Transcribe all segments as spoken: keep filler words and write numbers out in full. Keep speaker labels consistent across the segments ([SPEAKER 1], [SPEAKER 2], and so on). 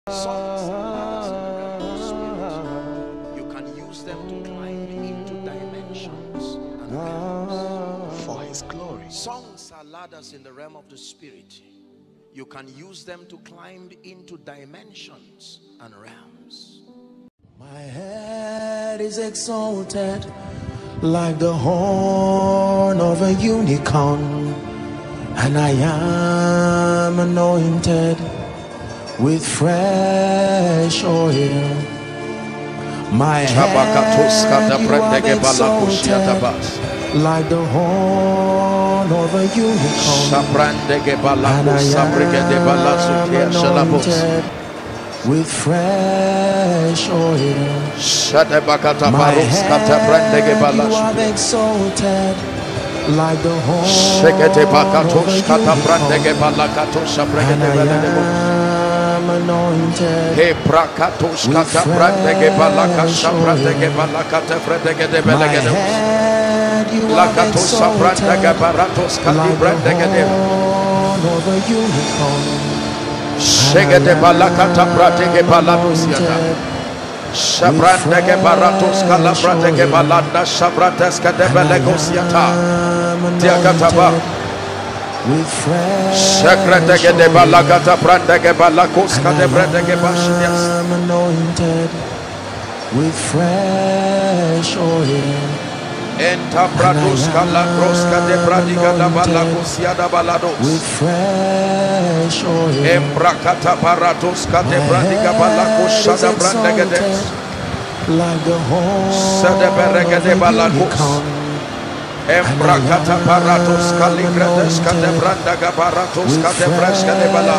[SPEAKER 1] Songs are ladders in the realm of the spirit. You can use them to climb into dimensions and realms for His glory. Songs are ladders in the realm of the spirit. You can use them to climb into dimensions and realms.
[SPEAKER 2] My head is exalted like the horn of a unicorn, and I am anointed with fresh oil. My head you have exalted like the horn of a unicorn, and I am anointed with fresh oil. My head you have exalted like the horn of a unicorn, and I am anointed with fresh oil. My head you have exalted like the horn of a unicorn,
[SPEAKER 1] Shegede balakata pratege baladusiata. Shabrandege baratos kalabratege balanda shabrateska de belegosiata. Diakataba. Shekretege de balakata prandege balakoska de bredege bashias.
[SPEAKER 2] Anointed with fresh oil.
[SPEAKER 1] Enta prados kalakroska de bradiga da balakosia da balados.
[SPEAKER 2] With fresh oil.
[SPEAKER 1] Embrakata paratos kate bradiga balakosha da brandege
[SPEAKER 2] like the horn
[SPEAKER 1] Sedeberege de balakos. Embrakata paratos kaligredes kate brandaga paratos kate freska de bala.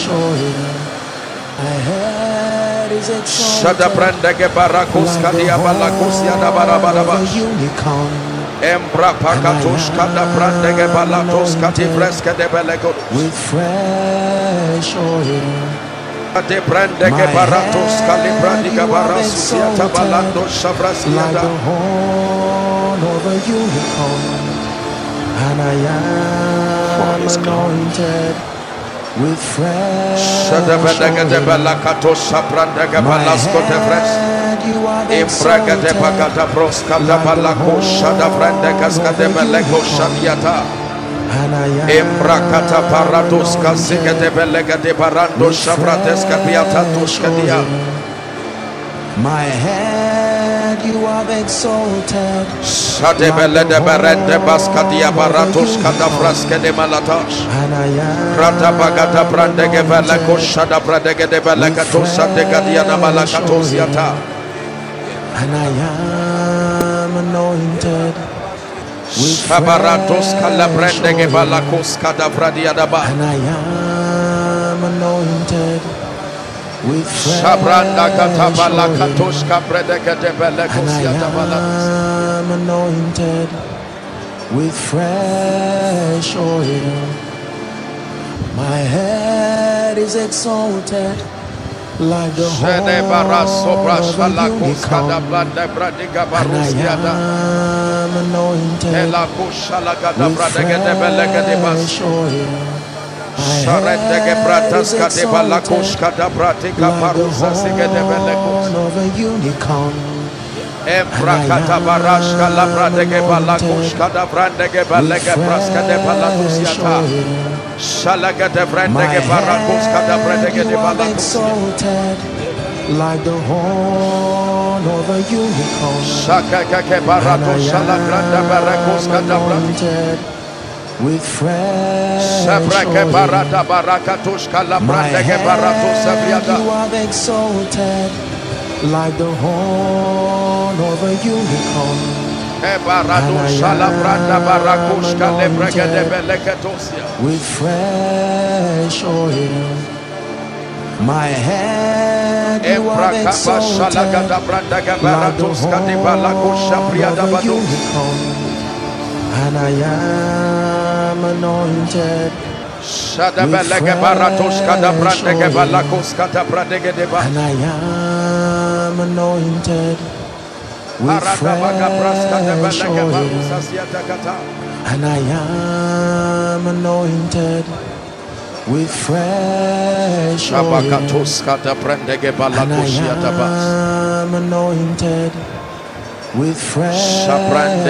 [SPEAKER 1] Shada brandege barakos kadia balakosia da barabarabas. Embra pakatos kada brandege balatos kate freska de belegos.
[SPEAKER 2] With fresh oil.
[SPEAKER 1] Ade brandege baratos kalibrandiga barasusia tabalando shabrasiada.
[SPEAKER 2] Like the horn of a unicorn, and I am anointed with fresh
[SPEAKER 1] Shadabedege de balakato shabrandege balasko de fres. Imbraga de bagata broska de balako shadabrandege skade belego shadiata. Embrakata parados kasike de belega de barando shabrateska piata tushkadia.
[SPEAKER 2] My head you have exalted.
[SPEAKER 1] Shadebele de berende baskadia baratos kada fraske de malatash. Rata bagata brandege beleko shadabrandege de belekato sadega diana malakatos yata.
[SPEAKER 2] And I am anointed
[SPEAKER 1] Shabaratos kalabrandege balakos kadavradia daba.
[SPEAKER 2] and I am anointed with fresh
[SPEAKER 1] Shabranda kata balakatos kabredege de belekos
[SPEAKER 2] and I
[SPEAKER 1] yata balas.
[SPEAKER 2] am anointed with fresh oil. My head is exalted like the horn
[SPEAKER 1] Shene baraso
[SPEAKER 2] of
[SPEAKER 1] brasha
[SPEAKER 2] a
[SPEAKER 1] la koskada
[SPEAKER 2] unicorn,
[SPEAKER 1] blande bradiga
[SPEAKER 2] and I
[SPEAKER 1] barusiada.
[SPEAKER 2] am anointed
[SPEAKER 1] Ela kushala gada
[SPEAKER 2] with
[SPEAKER 1] bradege de belege de bas.
[SPEAKER 2] fresh oil. My
[SPEAKER 1] Sharedege
[SPEAKER 2] head
[SPEAKER 1] bratas
[SPEAKER 2] is
[SPEAKER 1] kade balakos
[SPEAKER 2] exalted
[SPEAKER 1] kada bratika
[SPEAKER 2] like the
[SPEAKER 1] parusa sige de belekos.
[SPEAKER 2] horn of a unicorn,
[SPEAKER 1] Embrakata barashka la bradege balakos kada brandege balege braska de balakusiata. Shalaga de brandege barakos kada bradege de
[SPEAKER 2] you have
[SPEAKER 1] balakus.
[SPEAKER 2] exalted like the horn of a unicorn,
[SPEAKER 1] Shaka kake barato shala branda barakos kada brand.
[SPEAKER 2] anointed with fresh
[SPEAKER 1] Sabrake
[SPEAKER 2] oil.
[SPEAKER 1] barata barakatos kala
[SPEAKER 2] My
[SPEAKER 1] brandege barato
[SPEAKER 2] head
[SPEAKER 1] sabriada.
[SPEAKER 2] you have exalted like the horn of a unicorn,
[SPEAKER 1] Ebarado shala branda barakos kale brege de beleketosia.
[SPEAKER 2] with fresh oil. My head you have
[SPEAKER 1] Embrakaba shala
[SPEAKER 2] exalted
[SPEAKER 1] gada brandege
[SPEAKER 2] like the
[SPEAKER 1] baratos kade balakos
[SPEAKER 2] horn
[SPEAKER 1] sabriada
[SPEAKER 2] of a
[SPEAKER 1] bados.
[SPEAKER 2] unicorn, and I am anointed
[SPEAKER 1] Shada belege baratos kada brandege balakos kada brandege de ba.
[SPEAKER 2] and I am anointed with
[SPEAKER 1] Arada baga braska de
[SPEAKER 2] fresh
[SPEAKER 1] belege
[SPEAKER 2] oil,
[SPEAKER 1] barusa siata kata.
[SPEAKER 2] and I am anointed with fresh oil, and I am anointed with fresh oil.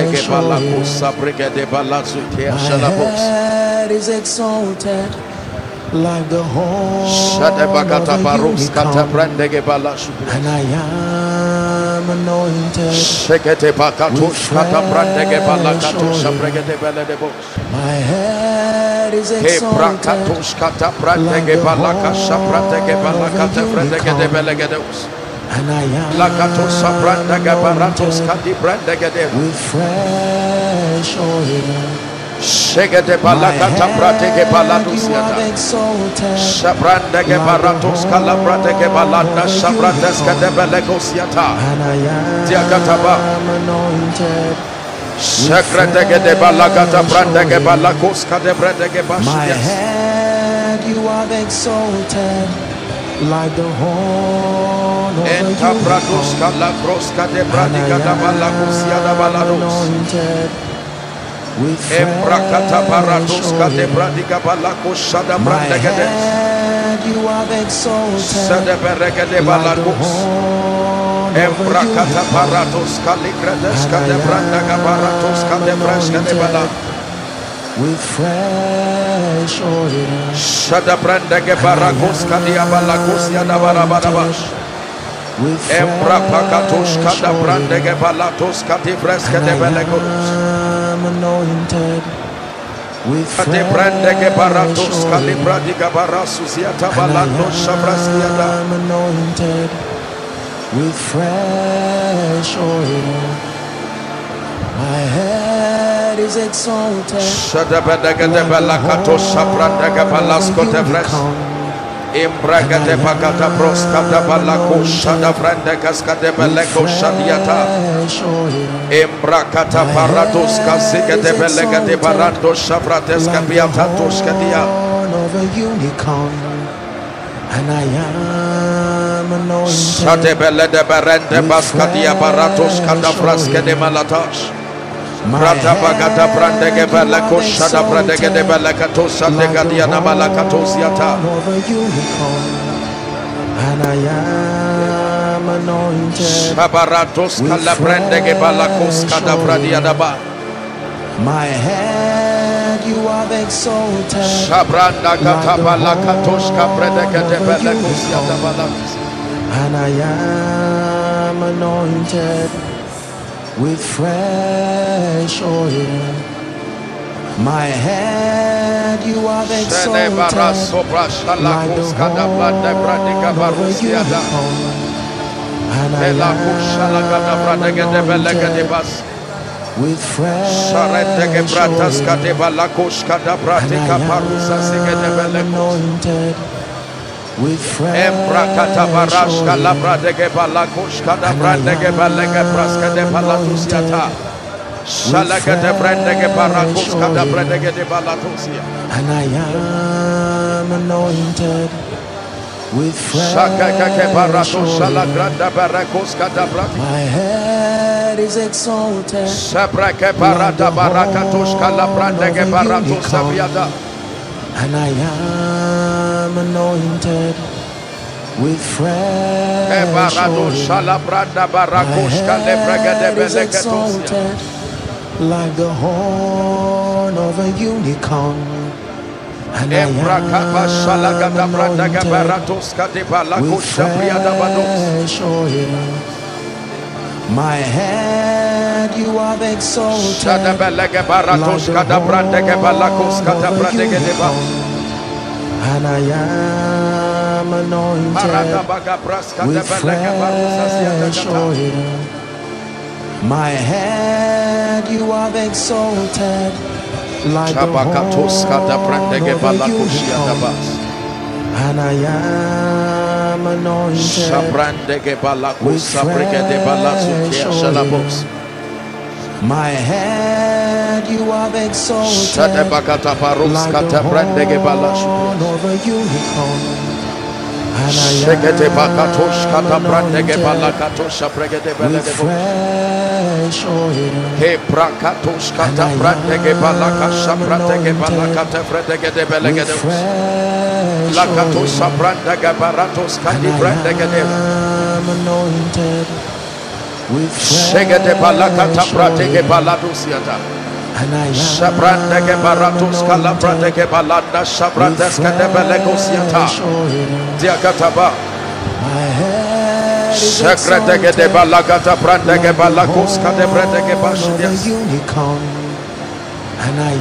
[SPEAKER 2] My head is exalted like the horn of a unicorn, and I am anointed with fresh oil. My head is exalted like the horn of a unicorn, and I am anointed with fresh oil.
[SPEAKER 1] Shegete balakata prateke baladusiata. Shabrandeke baratus kalabrateke balanda shabrateska de belegosiata. Diakataba. Shekreteke de balakata brandeke balakoska de bredeke
[SPEAKER 2] My
[SPEAKER 1] bashias.
[SPEAKER 2] head you have exalted like the horn of a
[SPEAKER 1] Enta pratus
[SPEAKER 2] unicorn,
[SPEAKER 1] kalabroska de
[SPEAKER 2] and I
[SPEAKER 1] bradika da balakosiada
[SPEAKER 2] am
[SPEAKER 1] balados.
[SPEAKER 2] anointed with
[SPEAKER 1] Embrakata baratus
[SPEAKER 2] fresh
[SPEAKER 1] kade
[SPEAKER 2] oil.
[SPEAKER 1] bradika balakosada
[SPEAKER 2] My
[SPEAKER 1] brandeke de.
[SPEAKER 2] head you have exalted
[SPEAKER 1] Sade bereke de
[SPEAKER 2] like the
[SPEAKER 1] balakos.
[SPEAKER 2] horn of a
[SPEAKER 1] Embrakata
[SPEAKER 2] unicorn,
[SPEAKER 1] baratus kaligrades
[SPEAKER 2] and
[SPEAKER 1] kade
[SPEAKER 2] I
[SPEAKER 1] brandaga baratus kade
[SPEAKER 2] am
[SPEAKER 1] breska de bala.
[SPEAKER 2] anointed with fresh oil,
[SPEAKER 1] Shada brandage
[SPEAKER 2] and I
[SPEAKER 1] barakos kadia balakos
[SPEAKER 2] am
[SPEAKER 1] yada
[SPEAKER 2] anointed
[SPEAKER 1] barabarabash.
[SPEAKER 2] with
[SPEAKER 1] Embrapakatos
[SPEAKER 2] fresh
[SPEAKER 1] kada brandage
[SPEAKER 2] oil,
[SPEAKER 1] balatos kadi breska
[SPEAKER 2] and
[SPEAKER 1] de
[SPEAKER 2] I
[SPEAKER 1] belegos.
[SPEAKER 2] am anointed with
[SPEAKER 1] Kade brandage
[SPEAKER 2] fresh
[SPEAKER 1] baratos
[SPEAKER 2] oil,
[SPEAKER 1] kalibradiga barasus yata
[SPEAKER 2] and I
[SPEAKER 1] balando shabraskiada.
[SPEAKER 2] am anointed with fresh oil. My head is exalted
[SPEAKER 1] Shada bedage de
[SPEAKER 2] like the
[SPEAKER 1] balakatos shabrandage
[SPEAKER 2] horn of
[SPEAKER 1] balasko
[SPEAKER 2] a
[SPEAKER 1] de bres.
[SPEAKER 2] unicorn,
[SPEAKER 1] Imbraga
[SPEAKER 2] and
[SPEAKER 1] de
[SPEAKER 2] I
[SPEAKER 1] bagata broska de
[SPEAKER 2] am
[SPEAKER 1] balako shada
[SPEAKER 2] anointed
[SPEAKER 1] brandagas kade
[SPEAKER 2] with
[SPEAKER 1] beleko shadiata.
[SPEAKER 2] fresh oil.
[SPEAKER 1] Embrakata
[SPEAKER 2] My
[SPEAKER 1] parados kazika
[SPEAKER 2] head
[SPEAKER 1] de
[SPEAKER 2] is
[SPEAKER 1] belega de
[SPEAKER 2] exalted
[SPEAKER 1] barando shavrates
[SPEAKER 2] like the
[SPEAKER 1] kabiata toskadia.
[SPEAKER 2] horn of a unicorn, and I am
[SPEAKER 1] Shade
[SPEAKER 2] anointed
[SPEAKER 1] bele de berende
[SPEAKER 2] with
[SPEAKER 1] baskadia baratos kada
[SPEAKER 2] fresh
[SPEAKER 1] fraske de
[SPEAKER 2] oil.
[SPEAKER 1] malatash.
[SPEAKER 2] My
[SPEAKER 1] Brata bagata brandege
[SPEAKER 2] head you
[SPEAKER 1] beleko
[SPEAKER 2] have
[SPEAKER 1] shada brandege de
[SPEAKER 2] exalted
[SPEAKER 1] belekato shade
[SPEAKER 2] like the
[SPEAKER 1] gadiana malakatosiata.
[SPEAKER 2] horn of a unicorn, and I am anointed
[SPEAKER 1] Shabaratos
[SPEAKER 2] with
[SPEAKER 1] kala brandege balakos
[SPEAKER 2] fresh
[SPEAKER 1] kada bradiada
[SPEAKER 2] oil.
[SPEAKER 1] ba.
[SPEAKER 2] My head you have exalted
[SPEAKER 1] Shabranda
[SPEAKER 2] like
[SPEAKER 1] kata
[SPEAKER 2] the
[SPEAKER 1] balakatos kabredege
[SPEAKER 2] horn
[SPEAKER 1] de
[SPEAKER 2] of a
[SPEAKER 1] belekosiata
[SPEAKER 2] unicorn,
[SPEAKER 1] balakos.
[SPEAKER 2] and I am anointed with fresh oil. My head you have
[SPEAKER 1] Shene bara
[SPEAKER 2] exalted
[SPEAKER 1] sopra
[SPEAKER 2] like the
[SPEAKER 1] shalakos kada blande bradika
[SPEAKER 2] horn of a
[SPEAKER 1] barusiada.
[SPEAKER 2] unicorn, and I
[SPEAKER 1] Bela kushala kada
[SPEAKER 2] am
[SPEAKER 1] bradege de belega de
[SPEAKER 2] anointed
[SPEAKER 1] bas.
[SPEAKER 2] with
[SPEAKER 1] Sharendege
[SPEAKER 2] fresh
[SPEAKER 1] bratas kade
[SPEAKER 2] oil,
[SPEAKER 1] balakosh kada
[SPEAKER 2] and I
[SPEAKER 1] bratika parusa sige de
[SPEAKER 2] am
[SPEAKER 1] belekos.
[SPEAKER 2] anointed with
[SPEAKER 1] Embrakata
[SPEAKER 2] fresh
[SPEAKER 1] barash kala
[SPEAKER 2] oil,
[SPEAKER 1] bradege balakosh kada
[SPEAKER 2] and I
[SPEAKER 1] brandege belege braska de
[SPEAKER 2] am
[SPEAKER 1] balatusiata.
[SPEAKER 2] anointed with
[SPEAKER 1] Shalage de brandege
[SPEAKER 2] fresh
[SPEAKER 1] barakos kada
[SPEAKER 2] oil,
[SPEAKER 1] bradege de balatusia.
[SPEAKER 2] and I am anointed with
[SPEAKER 1] Shakake
[SPEAKER 2] fresh
[SPEAKER 1] barato shala
[SPEAKER 2] oil.
[SPEAKER 1] granda barakos kada brati.
[SPEAKER 2] My head is exalted
[SPEAKER 1] Sabrake
[SPEAKER 2] like
[SPEAKER 1] barata
[SPEAKER 2] the
[SPEAKER 1] barakatos kala
[SPEAKER 2] horn of
[SPEAKER 1] brandege
[SPEAKER 2] a
[SPEAKER 1] barato
[SPEAKER 2] unicorn,
[SPEAKER 1] sabiada.
[SPEAKER 2] and I am anointed with fresh
[SPEAKER 1] Ebarado
[SPEAKER 2] oil.
[SPEAKER 1] shala branda
[SPEAKER 2] My
[SPEAKER 1] barakosh kale brege de
[SPEAKER 2] head is
[SPEAKER 1] beleketosia.
[SPEAKER 2] exalted like the horn of a unicorn, and I
[SPEAKER 1] Embrakapa shala
[SPEAKER 2] am
[SPEAKER 1] gada brandege
[SPEAKER 2] anointed
[SPEAKER 1] baratos kade
[SPEAKER 2] with
[SPEAKER 1] balakosh sabriada bados.
[SPEAKER 2] fresh oil. My head you have exalted
[SPEAKER 1] Shada belege
[SPEAKER 2] like
[SPEAKER 1] baratos
[SPEAKER 2] the
[SPEAKER 1] kada brandege balakos
[SPEAKER 2] horn
[SPEAKER 1] kada
[SPEAKER 2] of a
[SPEAKER 1] brandege de bas.
[SPEAKER 2] unicorn, and I am
[SPEAKER 1] Barada
[SPEAKER 2] anointed
[SPEAKER 1] baga bras kade
[SPEAKER 2] with
[SPEAKER 1] belege barusa siada
[SPEAKER 2] fresh
[SPEAKER 1] kata.
[SPEAKER 2] oil. My head you have exalted like the
[SPEAKER 1] Chabakatos kada
[SPEAKER 2] horn
[SPEAKER 1] brandege
[SPEAKER 2] of a
[SPEAKER 1] balakoshia da
[SPEAKER 2] unicorn,
[SPEAKER 1] bas.
[SPEAKER 2] and I am anointed
[SPEAKER 1] Shabrandege balakos
[SPEAKER 2] with
[SPEAKER 1] sabrege de balasukia
[SPEAKER 2] fresh
[SPEAKER 1] shalabos.
[SPEAKER 2] oil. My head you have exalted
[SPEAKER 1] Shade bakata paros
[SPEAKER 2] like the
[SPEAKER 1] kata brandege
[SPEAKER 2] horn
[SPEAKER 1] balasukia.
[SPEAKER 2] of a unicorn, and I
[SPEAKER 1] Shekete bakatosh
[SPEAKER 2] am
[SPEAKER 1] kata brandege
[SPEAKER 2] anointed
[SPEAKER 1] balakatos sabrege de
[SPEAKER 2] with
[SPEAKER 1] belege bos.
[SPEAKER 2] fresh oil,
[SPEAKER 1] He brakatos
[SPEAKER 2] and
[SPEAKER 1] kata
[SPEAKER 2] I
[SPEAKER 1] brandege balaka
[SPEAKER 2] am
[SPEAKER 1] sabrandege
[SPEAKER 2] anointed
[SPEAKER 1] balakata brandege de belege
[SPEAKER 2] with
[SPEAKER 1] de bos.
[SPEAKER 2] fresh Lakatos Branda Gabaratos Kandi Branda Gadeva.
[SPEAKER 3] Anointed with
[SPEAKER 2] Shegede Balakata Prateke Baladusiata. Shabranda Gebaratos Calabranda Gebalanda Shabrandes Cadebelegosiata. Diakataba. Shagradege de Balagata Branda Gebalakos Cadebranda Gebashias.
[SPEAKER 3] Unicorn, and I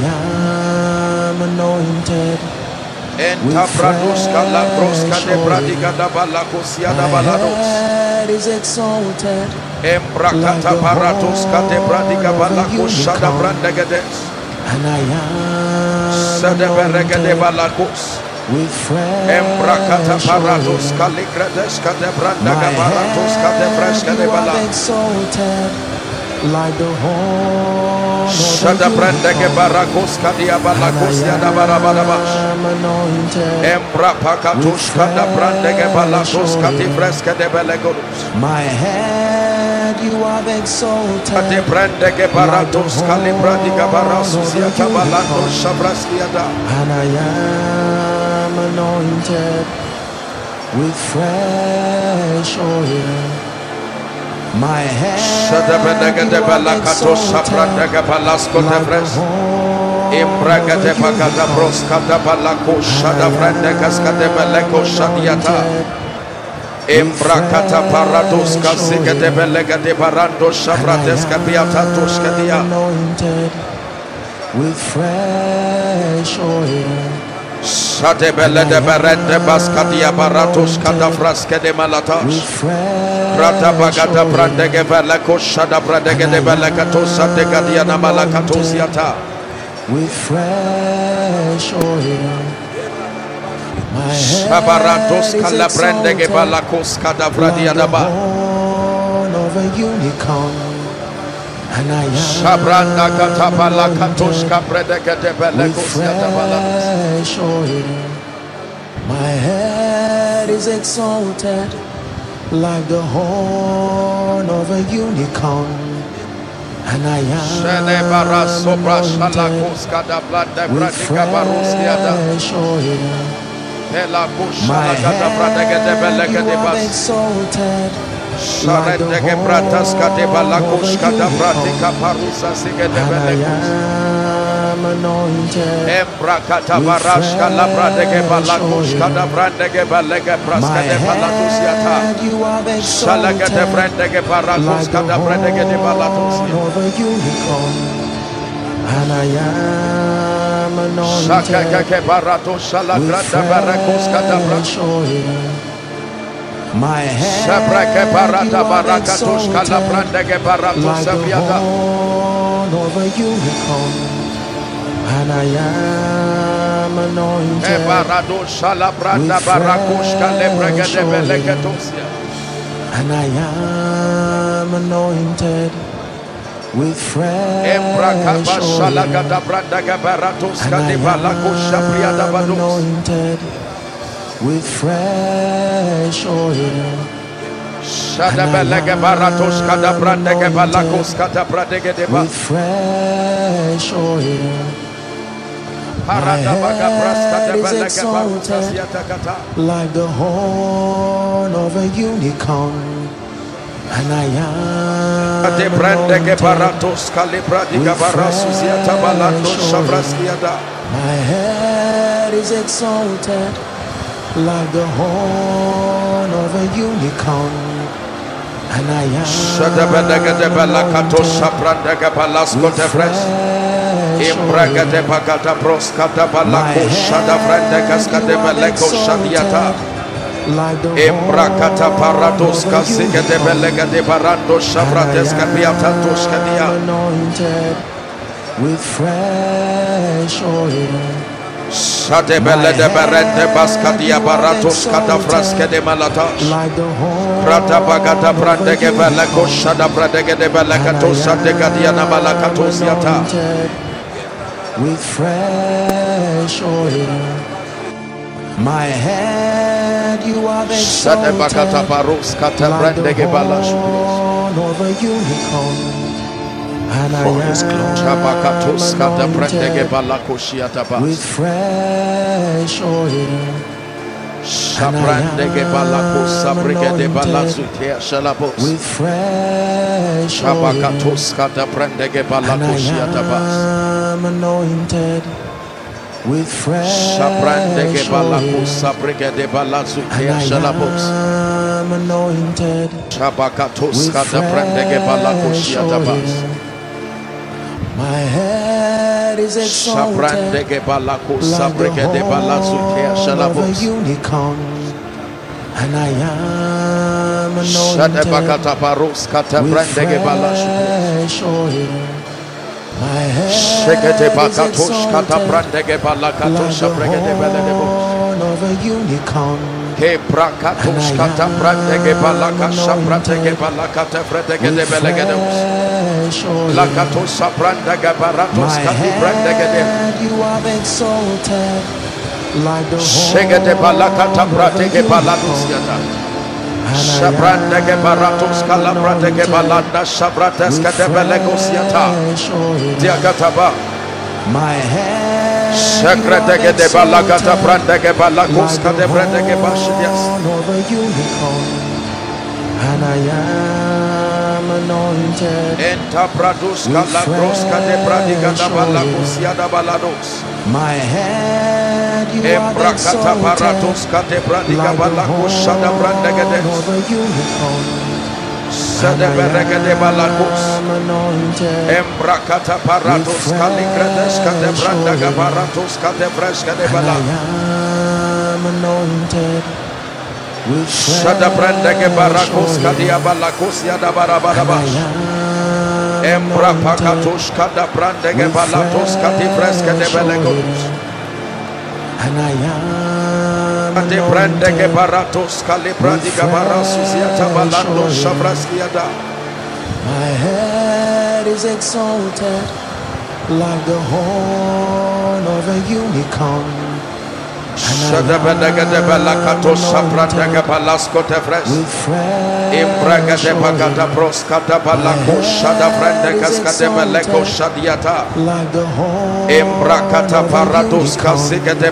[SPEAKER 3] am anointed.
[SPEAKER 2] Enta Prados Calabros Cadebradiga da Balacosiada Balados.
[SPEAKER 3] My head is exalted.
[SPEAKER 2] Embrakata Paratos Cadebradiga Balacos Shada Brandegedes.
[SPEAKER 3] And I am
[SPEAKER 2] Sadeberega de Balacos.
[SPEAKER 3] with fresh
[SPEAKER 2] Embrakata Paratos
[SPEAKER 3] oil.
[SPEAKER 2] Caligrades Cadebranda
[SPEAKER 3] My
[SPEAKER 2] Gabaratos Cadefresca de
[SPEAKER 3] head you
[SPEAKER 2] Bala.
[SPEAKER 3] have exalted like the horn of a
[SPEAKER 2] Shada Brandege
[SPEAKER 3] unicorn.
[SPEAKER 2] Baracos Cadia Balacosia da Barabarabash.
[SPEAKER 3] I'm anointed.
[SPEAKER 2] Embra Pacatus Cada Brandege Balacos Cadifresca de Belegorus.
[SPEAKER 3] My head you have exalted.
[SPEAKER 2] Cade Brandege Baratos Calibradiga Barasusia Cabalando Shabrasquiada.
[SPEAKER 3] And I am anointed with fresh oil. My head
[SPEAKER 2] Shada Brandege de
[SPEAKER 3] you have
[SPEAKER 2] Balacatos
[SPEAKER 3] exalted
[SPEAKER 2] Shabrandege Balasco de
[SPEAKER 3] like the
[SPEAKER 2] Fres.
[SPEAKER 3] horn
[SPEAKER 2] Imbraga
[SPEAKER 3] of
[SPEAKER 2] de
[SPEAKER 3] a
[SPEAKER 2] Pagada
[SPEAKER 3] unicorn.
[SPEAKER 2] Broscada Balaco Shada Brandegas Cade Beleco Shadiata. Embrakata Parados Casika de Belega de Barando Shabratesca Piata Toscadia.
[SPEAKER 3] Anointed with fresh oil.
[SPEAKER 2] Shade Bele de Berende Bascadia Baratos Cadafrasca de
[SPEAKER 3] With
[SPEAKER 2] Malatas.
[SPEAKER 3] fresh
[SPEAKER 2] Rata Bagata
[SPEAKER 3] oil.
[SPEAKER 2] Brandege Beleco Shada Brandege de Belecatosa de Gadiana Malacatosiata.
[SPEAKER 3] With fresh oil. My head
[SPEAKER 2] Shabaratos
[SPEAKER 3] is
[SPEAKER 2] Calabrandege
[SPEAKER 3] exalted
[SPEAKER 2] Balacos
[SPEAKER 3] like
[SPEAKER 2] Cadafradiadaba.
[SPEAKER 3] the horn of a unicorn. And I am
[SPEAKER 2] Shabranda Catabala Catoska
[SPEAKER 3] anointed
[SPEAKER 2] Predege de
[SPEAKER 3] with
[SPEAKER 2] Belecosiata Balas.
[SPEAKER 3] fresh oil. My head is exalted like the horn of a unicorn. And I
[SPEAKER 2] Shene Barra
[SPEAKER 3] am
[SPEAKER 2] Sobra Shala
[SPEAKER 3] anointed
[SPEAKER 2] Koska da Blanda
[SPEAKER 3] with
[SPEAKER 2] Bradica Barosiada.
[SPEAKER 3] fresh oil.
[SPEAKER 2] Hela
[SPEAKER 3] My
[SPEAKER 2] Kushala Gata Bradege de
[SPEAKER 3] head
[SPEAKER 2] Belega
[SPEAKER 3] you
[SPEAKER 2] de
[SPEAKER 3] have
[SPEAKER 2] Bas.
[SPEAKER 3] exalted like the
[SPEAKER 2] Sharendege Brataska de
[SPEAKER 3] horn of a
[SPEAKER 2] Balakuska da Bratica
[SPEAKER 3] unicorn.
[SPEAKER 2] Parusa Sige de
[SPEAKER 3] And I
[SPEAKER 2] Belecus.
[SPEAKER 3] am anointed
[SPEAKER 2] Embrakata
[SPEAKER 3] with
[SPEAKER 2] Barashka la Bradege
[SPEAKER 3] fresh
[SPEAKER 2] Balakuska da
[SPEAKER 3] oil.
[SPEAKER 2] Brandege Belega Praska
[SPEAKER 3] My
[SPEAKER 2] de Balakusiata.
[SPEAKER 3] head you have
[SPEAKER 2] Shalaga de
[SPEAKER 3] exalted
[SPEAKER 2] Brandege
[SPEAKER 3] like
[SPEAKER 2] Barakuska
[SPEAKER 3] the
[SPEAKER 2] da Brandege de
[SPEAKER 3] horn
[SPEAKER 2] Balatusia.
[SPEAKER 3] of a unicorn. And I am anointed
[SPEAKER 2] Shakake Barato
[SPEAKER 3] with
[SPEAKER 2] Shalagrata Barakuska da Bra.
[SPEAKER 3] fresh oil. My
[SPEAKER 2] Shabrake
[SPEAKER 3] head you
[SPEAKER 2] Barata
[SPEAKER 3] have
[SPEAKER 2] Barakatushka la
[SPEAKER 3] exalted
[SPEAKER 2] Brandege Barato
[SPEAKER 3] like the
[SPEAKER 2] Saviata.
[SPEAKER 3] horn of a unicorn. And I am anointed
[SPEAKER 2] Ebarado Shalabranda
[SPEAKER 3] with
[SPEAKER 2] Barakushka le Brega
[SPEAKER 3] fresh
[SPEAKER 2] de
[SPEAKER 3] oil.
[SPEAKER 2] Belegatosia.
[SPEAKER 3] And I am anointed with fresh
[SPEAKER 2] Embrakaba
[SPEAKER 3] oil.
[SPEAKER 2] Shalagada Brandaga
[SPEAKER 3] And
[SPEAKER 2] Baratuska
[SPEAKER 3] I
[SPEAKER 2] de Balakusha Priada
[SPEAKER 3] am
[SPEAKER 2] Bados.
[SPEAKER 3] anointed with fresh oil.
[SPEAKER 2] Shada Belega Baratuska da Brandege Balakuska da Bradege de Ba.
[SPEAKER 3] With fresh oil. My
[SPEAKER 2] Parada Baga Braska de
[SPEAKER 3] head is
[SPEAKER 2] Belega
[SPEAKER 3] exalted
[SPEAKER 2] Barutasiata Kata.
[SPEAKER 3] like the horn of a unicorn. And I am
[SPEAKER 2] De Brandege
[SPEAKER 3] anointed
[SPEAKER 2] Baratos Calibradiga
[SPEAKER 3] with
[SPEAKER 2] Barasusiata Balando
[SPEAKER 3] fresh oil.
[SPEAKER 2] Shabraskiada.
[SPEAKER 3] My head is exalted like the horn of a unicorn. And I am
[SPEAKER 2] Shada Belega de Balakato Shabrandega Balasco
[SPEAKER 3] with
[SPEAKER 2] de Fres.
[SPEAKER 3] fresh
[SPEAKER 2] Imbraga de
[SPEAKER 3] oil.
[SPEAKER 2] Pagata Broscata
[SPEAKER 3] My
[SPEAKER 2] Balaco Shada Brandegas
[SPEAKER 3] head you
[SPEAKER 2] de
[SPEAKER 3] have
[SPEAKER 2] Beleco Shadiata.
[SPEAKER 3] exalted like the
[SPEAKER 2] Embrakata
[SPEAKER 3] horn
[SPEAKER 2] Parados
[SPEAKER 3] of a
[SPEAKER 2] Casika de
[SPEAKER 3] unicorn.
[SPEAKER 2] Belega de Barando
[SPEAKER 3] And I
[SPEAKER 2] Shabratesca Piata Toscadia.
[SPEAKER 3] am anointed with fresh oil.
[SPEAKER 2] Shade Bele de Berende Bascadia Baratos Catafrasca de Malatas.
[SPEAKER 3] Like the horn
[SPEAKER 2] Rata Bagata
[SPEAKER 3] of a
[SPEAKER 2] Brandege Beleco
[SPEAKER 3] unicorn.
[SPEAKER 2] Shada Bradege de
[SPEAKER 3] And
[SPEAKER 2] Belecatosa de
[SPEAKER 3] I
[SPEAKER 2] Gadiana
[SPEAKER 3] am
[SPEAKER 2] Malacatosiata.
[SPEAKER 3] anointed with fresh oil. My head you have
[SPEAKER 2] Shade Bagata
[SPEAKER 3] exalted
[SPEAKER 2] Barus Cata
[SPEAKER 3] like the
[SPEAKER 2] Brandege Balash.
[SPEAKER 3] horn of a unicorn. And I
[SPEAKER 2] For his glory. Shabakatos
[SPEAKER 3] am
[SPEAKER 2] Cata Brandege
[SPEAKER 3] anointed
[SPEAKER 2] Balacosiata Bas.
[SPEAKER 3] with fresh oil.
[SPEAKER 2] And I am anointed with fresh oil. And I am anointed with fresh oil. And I am anointed with fresh oil. My head is exalted like the horn of a unicorn, and I am anointed with fresh oil. My head is exalted like the horn of a unicorn, and I am anointed with fresh oil. My head you have exalted like the horn of a unicorn, and I am anointed with fresh oil. My head you have exalted like the horn of a unicorn, and I am anointed with fresh oil. My head you have exalted like the horn of a unicorn, and I am anointed with fresh oil. And I am anointed with fresh and I am anointed with my head is exalted like the horn of a unicorn, and I am anointed with fresh oil. My head is exalted like the horn of a unicorn,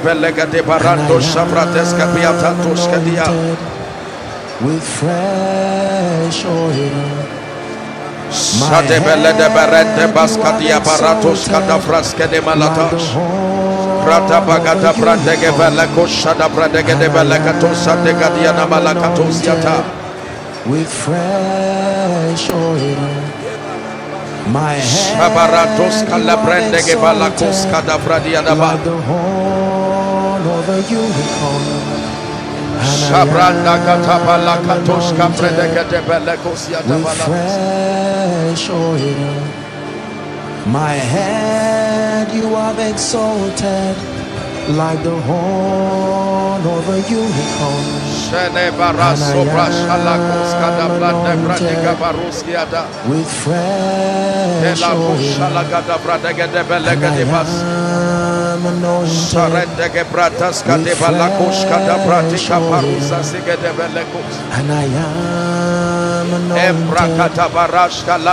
[SPEAKER 2] and I am anointed with fresh oil. My head you have exalted like the horn of a unicorn, with fresh oil. My head you have exalted like the horn of a unicorn, and I am anointed with fresh oil. My head you have exalted like the horn of a unicorn, and I am anointed with fresh oil. And I am anointed with fresh oil. And I am anointed with fresh oil.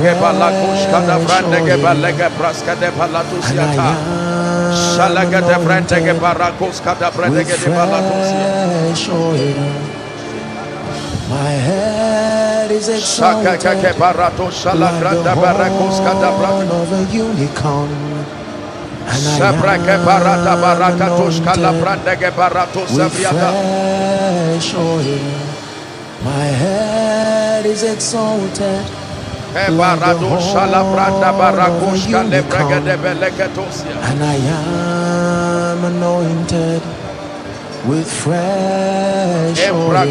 [SPEAKER 2] And I am anointed with fresh oil. My head is exalted like the horn of a unicorn, and I am anointed with fresh oil. My head is exalted like the horn of a unicorn, and I am anointed with fresh oil. My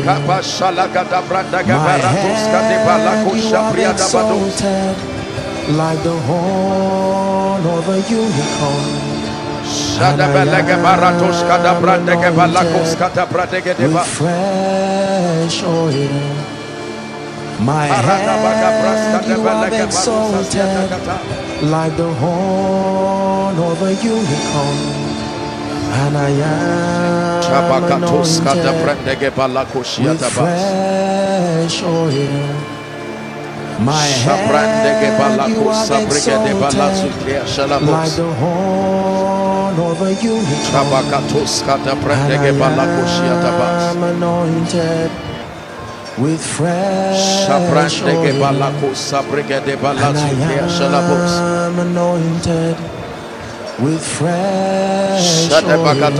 [SPEAKER 2] head you have exalted like the horn of a unicorn, and I am anointed with fresh oil. My head you have exalted like the horn of a unicorn, and I am anointed with fresh oil. My head you have exalted like the horn
[SPEAKER 3] of a unicorn,
[SPEAKER 2] and
[SPEAKER 3] I am anointed with fresh oil, and I am anointed with fresh oil, and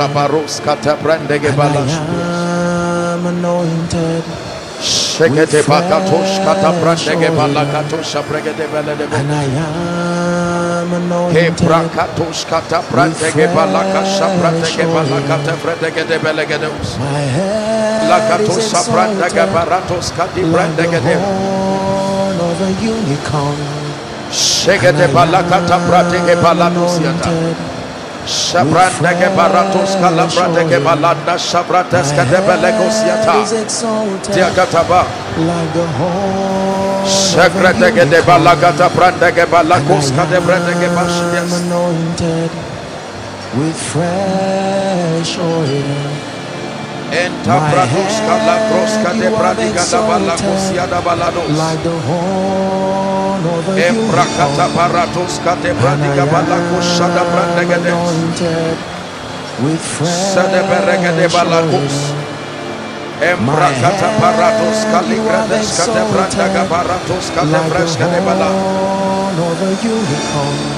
[SPEAKER 3] I am anointed with fresh oil, and I am anointed with fresh oil. My head is exalted like the horn of a unicorn, and I am anointed Shabrandege baratos kalabradege balanda shabrateska de belegosiata diagataba like the horn Shagradege de balagata brandege balakoska de brandege bashias anointed with fresh oil. Enta braduska la kroska de bradiga da balakosia da balados like the horn of a Embrakata baratuska de bradiga balakosha da brandege de with fresh de balakos Embrakata baratuska ligradeska de brandaga baratuska de freska de balakos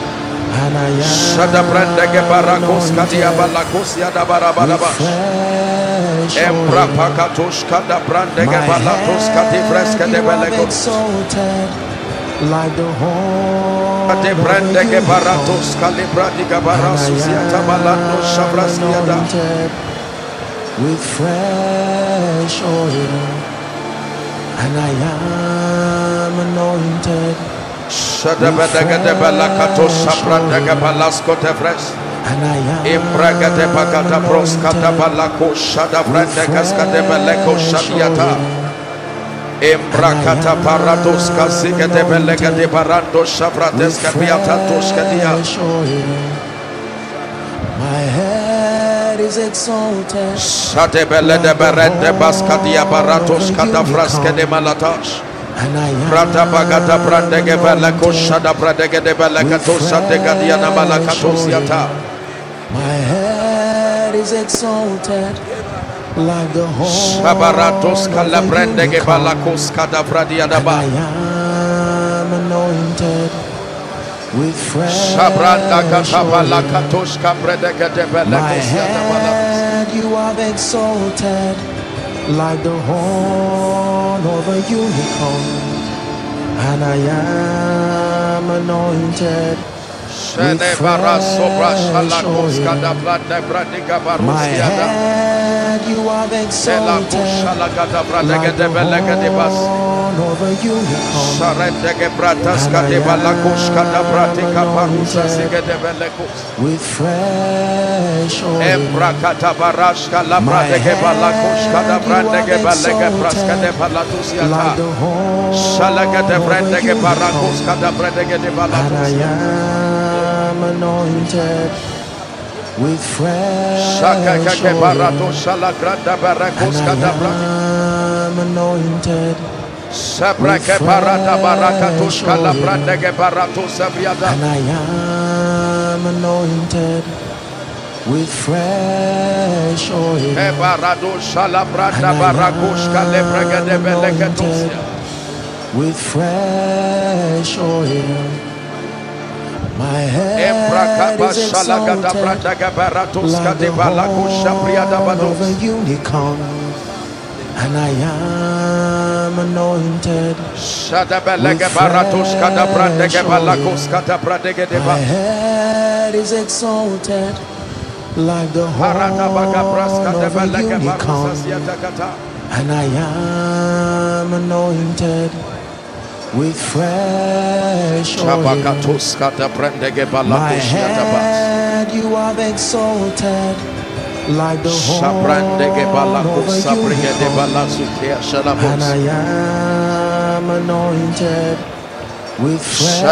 [SPEAKER 3] Shada brandege barakoska dia balakosia da barabarabash Embra pakatoshka da brandege balatoska de freska de balakos like the horn de brandege baratoska libradiga barasusia tabalando shabraskia da with fresh oil, and I am anointed Shadabadaga de balakato shabradaga balasko de fresh and I am Imbragate pakata proskata balako shadabrandega skade baleko shadiata Embrakata paradoska zika de belega de barando shabradeska piata toska dia My head is exalted Shade bele de berende baskadia baratos kada fraske de malatash Prata bagata brandege balako shada bradege de balakato shadega diana balakato siata My head is exalted like the horn Shabaratos kalabrandege balakos kadabradiadaba I am anointed with fresh Shabranda katabalakatos kabredege de balakos My head you have exalted like the horn of a unicorn, and I am anointed with fresh oil. My head you have exalted like the horn of a unicorn, with fresh oil. My head you have exalted like the horn, and I am anointed with fresh oil, and I am anointed Sabrake barata barakatus kalabrandege baratus abriada and I am anointed with fresh oil e barado shalabranda barakus kalebrege de beleketus with fresh oil My head is exalted like the horn of a unicorn, and I am anointed with fresh oil. My head is exalted like the horn of a unicorn, and I am anointed with fresh oil. My head you have exalted like the horn of a unicorn, and I am anointed with fresh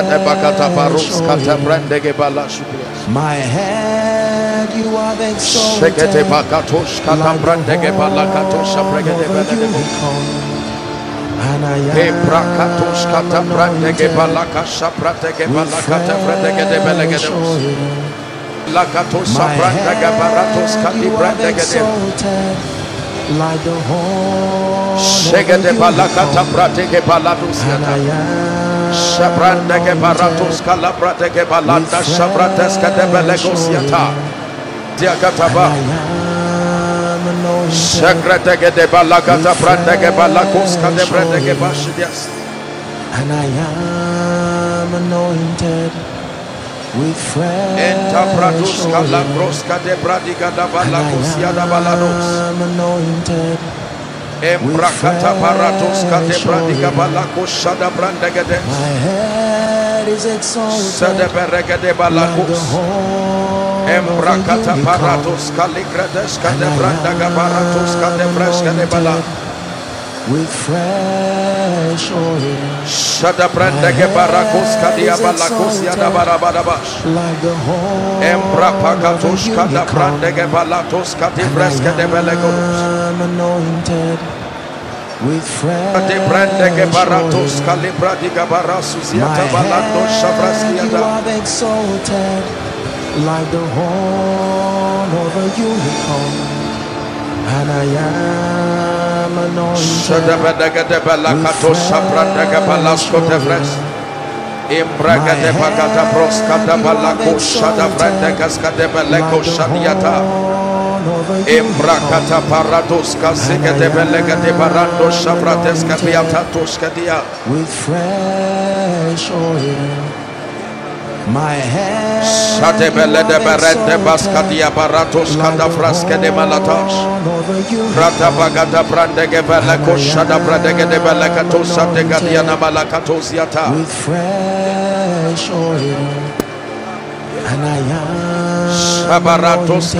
[SPEAKER 3] oil. My head you have exalted like the horn of a unicorn, and I am anointed with fresh oil. My head you have exalted like the horn of a unicorn, and I am anointed with fresh oil, and I am anointed with fresh oil, and I am anointed with fresh oil, and I am anointed with fresh oil. My head is exalted like the horn of a unicorn, and I am anointed with fresh oil. My head is exalted like the horn of a unicorn, and I am anointed with fresh oil. My head you have exalted like the horn of a unicorn, and I am anointed with fresh oil. My head you have exalted like the horn of a unicorn, with fresh oil. My head you have exalted like the horn of a unicorn, with fresh oil, and I am anointed with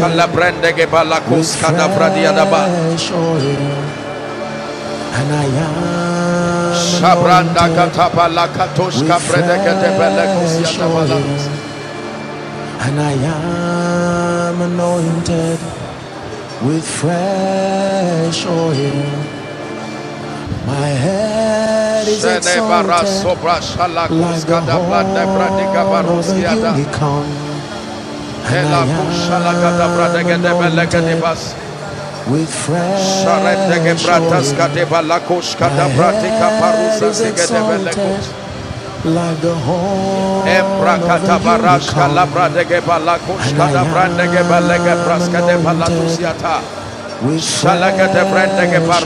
[SPEAKER 3] fresh oil, and I am anointed with fresh oil, and I am anointed with fresh oil. My head is exalted like the horn of a unicorn, and I am anointed with fresh oil. My head is exalted like the horn of a unicorn, and I am anointed with fresh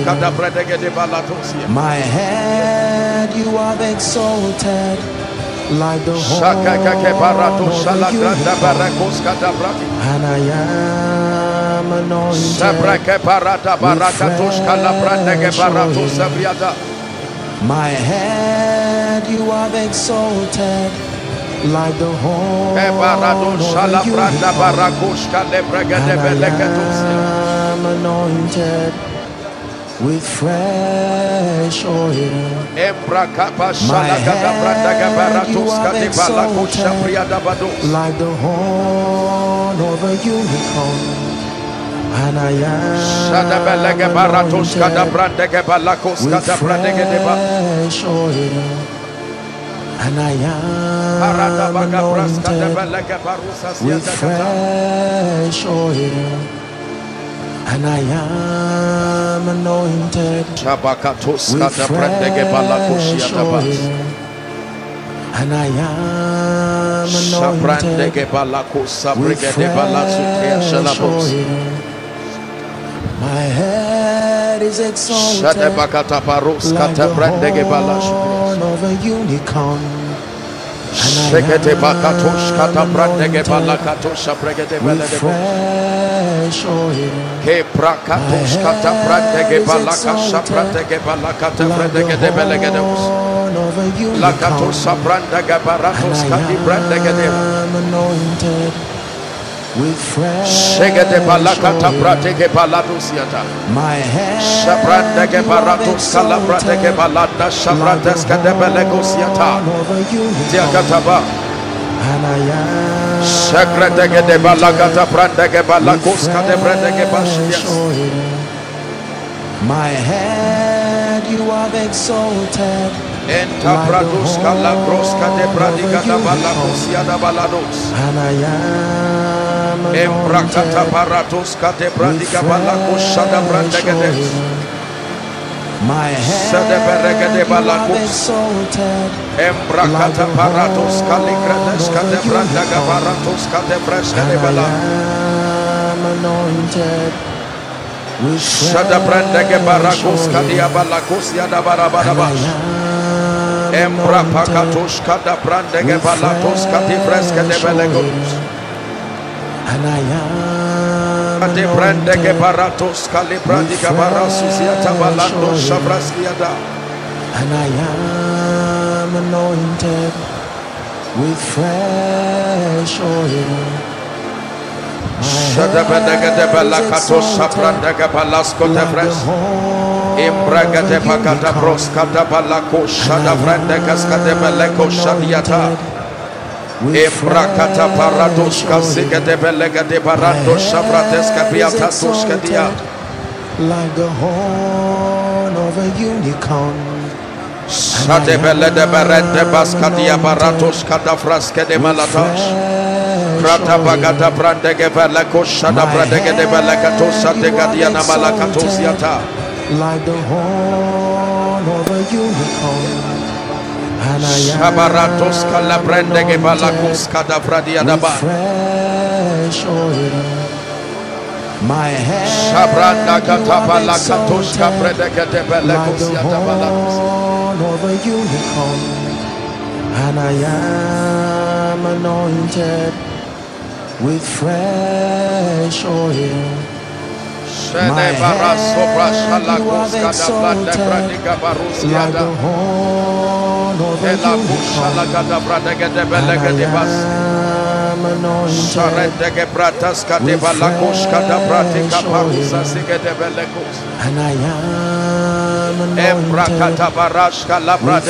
[SPEAKER 3] oil. My head you have exalted like the horn of a unicorn, and I am anointed with fresh oil. My head you have exalted like the horn of a unicorn, and I am anointed with fresh oil. My head you have exalted like the horn of a unicorn, and I am anointed with fresh oil, and I am anointed with fresh oil, and I am anointed with fresh oil, and I am anointed with fresh oil. My head is exalted like the horn of a unicorn, and I am anointed with fresh oil. My head is exalted like the horn of a unicorn, and I am anointed with fresh oil. My head you have exalted like the horn of a unicorn, and I am anointed with fresh oil. My head you have exalted
[SPEAKER 2] Enta prados calabros cade pradica da balacosia da balados.
[SPEAKER 3] and I am
[SPEAKER 2] Embrakata
[SPEAKER 3] anointed
[SPEAKER 2] paratos cade
[SPEAKER 3] with
[SPEAKER 2] pradica balacosha da
[SPEAKER 3] fresh
[SPEAKER 2] brandegades.
[SPEAKER 3] oil. My
[SPEAKER 2] Sede
[SPEAKER 3] head
[SPEAKER 2] beregade
[SPEAKER 3] you have
[SPEAKER 2] balacos.
[SPEAKER 3] exalted
[SPEAKER 2] Embrakata paratos calicredes cade brandaga paratos cade fresca de
[SPEAKER 3] and I
[SPEAKER 2] bala.
[SPEAKER 3] am anointed with
[SPEAKER 2] Shada brandege
[SPEAKER 3] fresh
[SPEAKER 2] baracos cadia
[SPEAKER 3] oil.
[SPEAKER 2] balacosia da
[SPEAKER 3] And I
[SPEAKER 2] barabarabash.
[SPEAKER 3] am
[SPEAKER 2] Embra
[SPEAKER 3] anointed
[SPEAKER 2] pakatos cada brandege
[SPEAKER 3] with
[SPEAKER 2] balatos cati fresca de
[SPEAKER 3] fresh
[SPEAKER 2] belegos.
[SPEAKER 3] oil. And I am
[SPEAKER 2] De brandege
[SPEAKER 3] anointed
[SPEAKER 2] baratos calibradica barasusiata balando shabrasquiada.
[SPEAKER 3] and I am anointed with fresh oil.
[SPEAKER 2] Shada brandege de balacatos shabrandege balasco de fres. Imbraga de pacata proscata balaco shada brandege scade beleco shadiata. Embrakata parados kasika de belega de barato shavratesca piata tuskadia.
[SPEAKER 3] Like the horn of a unicorn.
[SPEAKER 2] Shade bele de berende baskadia baratos kada fraske de malatas. Krata bagata brandege veleko shada brandege de belekato shade gadiana malakatos yata.
[SPEAKER 3] Like the horn of a unicorn.
[SPEAKER 2] Shabaratos calabrandege balakos kada fradia da ba.
[SPEAKER 3] Fresh oil. My head
[SPEAKER 2] Shabranda kata
[SPEAKER 3] you
[SPEAKER 2] balakatos
[SPEAKER 3] have
[SPEAKER 2] kabrandege de
[SPEAKER 3] exalted like
[SPEAKER 2] belekos
[SPEAKER 3] the
[SPEAKER 2] yata balakos.
[SPEAKER 3] horn of a unicorn, and I am anointed with fresh oil. My head you have exalted like the horn of a unicorn, and I am anointed with fresh oil. And I am anointed with fresh oil.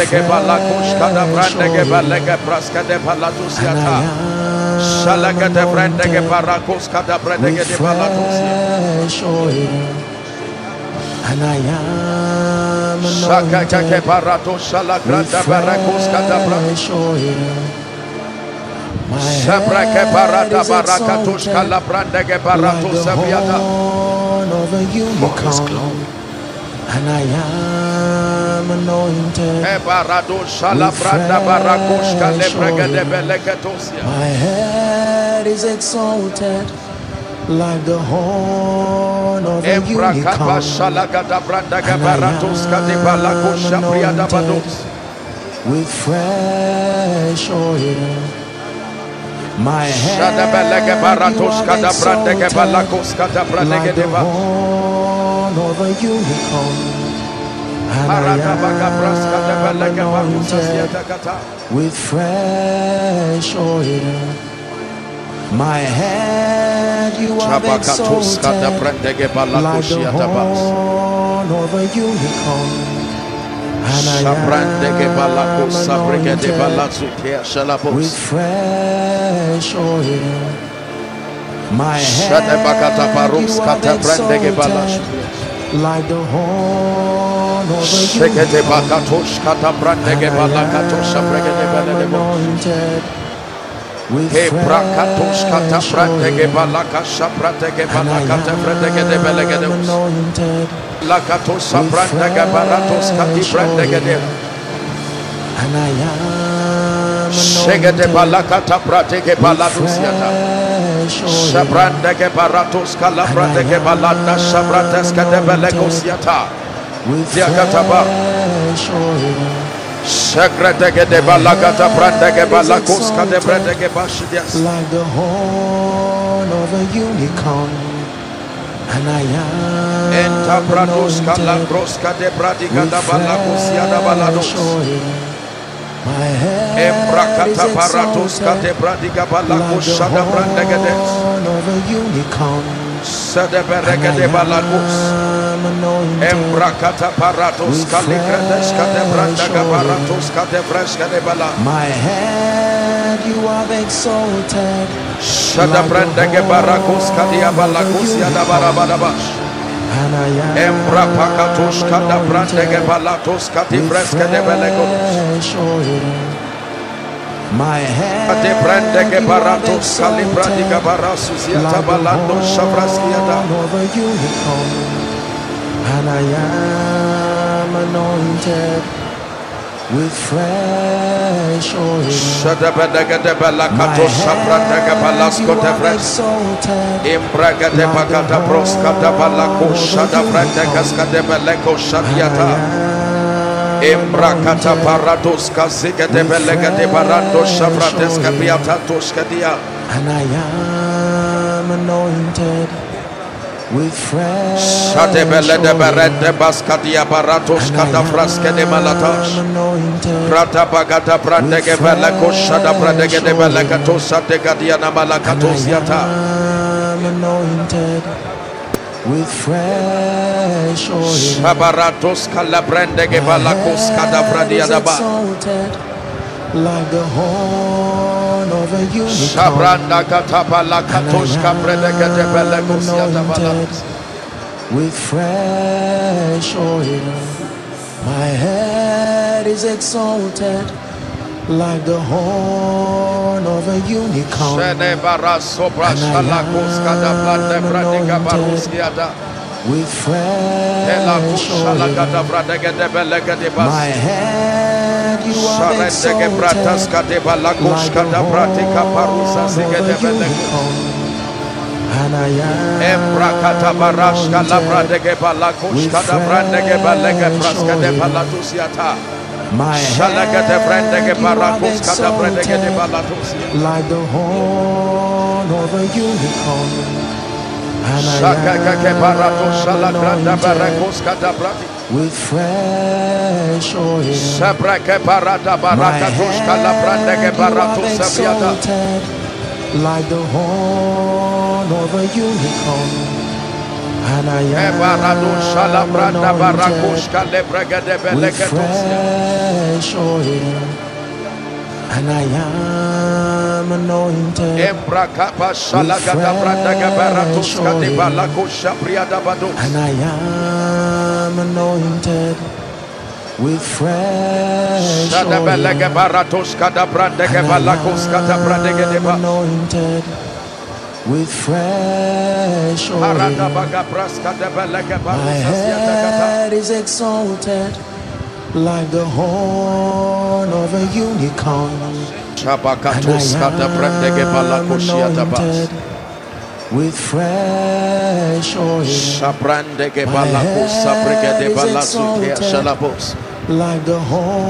[SPEAKER 3] And I am anointed with fresh oil. And I am anointed with fresh oil. My head is exalted like the horn of a unicorn. And I am anointed with fresh oil. My head is exalted like the horn of a unicorn. And I am anointed with fresh oil. My head you have exalted like the horn of a unicorn. And I am anointed with fresh oil. My head you have exalted like the horn of a unicorn. And I am anointed with fresh oil. My head you have exalted like the horn of a unicorn. And I am anointed with fresh oil. And I am anointed
[SPEAKER 2] Lakatos
[SPEAKER 3] with
[SPEAKER 2] brandega baratos kati
[SPEAKER 3] fresh
[SPEAKER 2] brandega.
[SPEAKER 3] oil. And I am
[SPEAKER 2] Shegede
[SPEAKER 3] anointed
[SPEAKER 2] balakata prateke
[SPEAKER 3] with
[SPEAKER 2] baladusiata.
[SPEAKER 3] fresh oil.
[SPEAKER 2] Shabrandege baratos kalabrateke balanda shabrateska de belegosiata.
[SPEAKER 3] With
[SPEAKER 2] Diakataba.
[SPEAKER 3] fresh oil.
[SPEAKER 2] Shagradege de balagata brandege balakoska de brandege bashidias.
[SPEAKER 3] Like the horn of a unicorn. And I am
[SPEAKER 2] Enta bradoska la
[SPEAKER 3] anointed
[SPEAKER 2] broska de bradiga
[SPEAKER 3] with
[SPEAKER 2] da balakosia da balados.
[SPEAKER 3] fresh oil. My head
[SPEAKER 2] Embrakata
[SPEAKER 3] is
[SPEAKER 2] baratoska de
[SPEAKER 3] exalted
[SPEAKER 2] bradiga
[SPEAKER 3] like the
[SPEAKER 2] balakosha da brandege des.
[SPEAKER 3] horn of a unicorn.
[SPEAKER 2] Sede
[SPEAKER 3] And
[SPEAKER 2] berege
[SPEAKER 3] I
[SPEAKER 2] de balakos.
[SPEAKER 3] am anointed
[SPEAKER 2] Embrakata paratos
[SPEAKER 3] with
[SPEAKER 2] kaligredeska de brandaga
[SPEAKER 3] fresh oil.
[SPEAKER 2] baratoska de freska de bala.
[SPEAKER 3] My head you have exalted
[SPEAKER 2] Shada brandege barakos kadia balakosia da barabadabash.
[SPEAKER 3] and I am
[SPEAKER 2] Embra pakatos kada brandege balatos kati freska de belego.
[SPEAKER 3] fresh oil. My head
[SPEAKER 2] Ade brandege baratos kali brandiga barasus yata balando shabraskiada.
[SPEAKER 3] of a unicorn, and I am anointed with fresh oil.
[SPEAKER 2] Shada bedege de balakatos shabrandege balasko de fres. Imbraga de bagada broska de balako shada brandege skade beleko shadiata. Imbrakata parados kaziga de belega de barando shabrates kapiata toskadia.
[SPEAKER 3] And I am anointed with fresh
[SPEAKER 2] Shade bele de
[SPEAKER 3] oil.
[SPEAKER 2] berende baskadia baratos kada fraske de malatash. Rata bagata brandege beleko shada brandege de belekato sade gadia na malakatos yata.
[SPEAKER 3] I'm anointed with fresh oil.
[SPEAKER 2] Shabaratos kalabrandege balakos kada bradia da ba.
[SPEAKER 3] Like the horn of a unicorn,
[SPEAKER 2] Shabranda kata balakatos kabrandege de belekos yata balas.
[SPEAKER 3] with fresh oil. My head is exalted like the horn of a unicorn.
[SPEAKER 2] Shene baras sobra shalakos kada blande brandega barus yata.
[SPEAKER 3] With
[SPEAKER 2] Ela
[SPEAKER 3] fresh
[SPEAKER 2] kushala
[SPEAKER 3] oil.
[SPEAKER 2] kada brandege de belega de bas.
[SPEAKER 3] My head you are
[SPEAKER 2] Sharendege bratas
[SPEAKER 3] exalted
[SPEAKER 2] kade balakos
[SPEAKER 3] like the
[SPEAKER 2] kada bratika
[SPEAKER 3] horn
[SPEAKER 2] parusa zige
[SPEAKER 3] of
[SPEAKER 2] de
[SPEAKER 3] a
[SPEAKER 2] belego.
[SPEAKER 3] unicorn. And I am
[SPEAKER 2] Embrakata barashka la
[SPEAKER 3] anointed
[SPEAKER 2] brandege balakos
[SPEAKER 3] with
[SPEAKER 2] kada brandege belege praska de
[SPEAKER 3] fresh oil.
[SPEAKER 2] balatus yata.
[SPEAKER 3] My
[SPEAKER 2] Shalaga de brandege
[SPEAKER 3] head you are
[SPEAKER 2] barakos kada brandege de
[SPEAKER 3] exalted
[SPEAKER 2] balatus yata.
[SPEAKER 3] like the horn of a unicorn. And I
[SPEAKER 2] Shaka ke baratos
[SPEAKER 3] am
[SPEAKER 2] shala granda
[SPEAKER 3] anointed
[SPEAKER 2] barakos kada brati.
[SPEAKER 3] with fresh oil.
[SPEAKER 2] Sabrake barata
[SPEAKER 3] My
[SPEAKER 2] barakatos kala brandege
[SPEAKER 3] head you are
[SPEAKER 2] baratus sabiata.
[SPEAKER 3] exalted like the horn of a unicorn. And I
[SPEAKER 2] Ebarados shala
[SPEAKER 3] am
[SPEAKER 2] branda barakos
[SPEAKER 3] anointed
[SPEAKER 2] kale brege de
[SPEAKER 3] with
[SPEAKER 2] beleketos.
[SPEAKER 3] fresh oil. And I am anointed
[SPEAKER 2] Embrakapa shala gada brandege baratos kade balakos shabriada bados.
[SPEAKER 3] and I am anointed with fresh
[SPEAKER 2] Shada
[SPEAKER 3] oil.
[SPEAKER 2] belege baratos kada brandege
[SPEAKER 3] And
[SPEAKER 2] balakos kada brandege de
[SPEAKER 3] I am
[SPEAKER 2] ba.
[SPEAKER 3] anointed with fresh
[SPEAKER 2] Parada
[SPEAKER 3] oil.
[SPEAKER 2] baga praska de belege
[SPEAKER 3] My
[SPEAKER 2] barusa siata kata.
[SPEAKER 3] head is exalted like the horn of a unicorn. And
[SPEAKER 2] Shabakatos
[SPEAKER 3] I
[SPEAKER 2] kada brandege
[SPEAKER 3] am
[SPEAKER 2] balakos siata bas.
[SPEAKER 3] anointed with fresh oil.
[SPEAKER 2] Shabrandege
[SPEAKER 3] My
[SPEAKER 2] balakos sabrege de
[SPEAKER 3] head is
[SPEAKER 2] balasuke
[SPEAKER 3] exalted
[SPEAKER 2] shalabos.
[SPEAKER 3] like the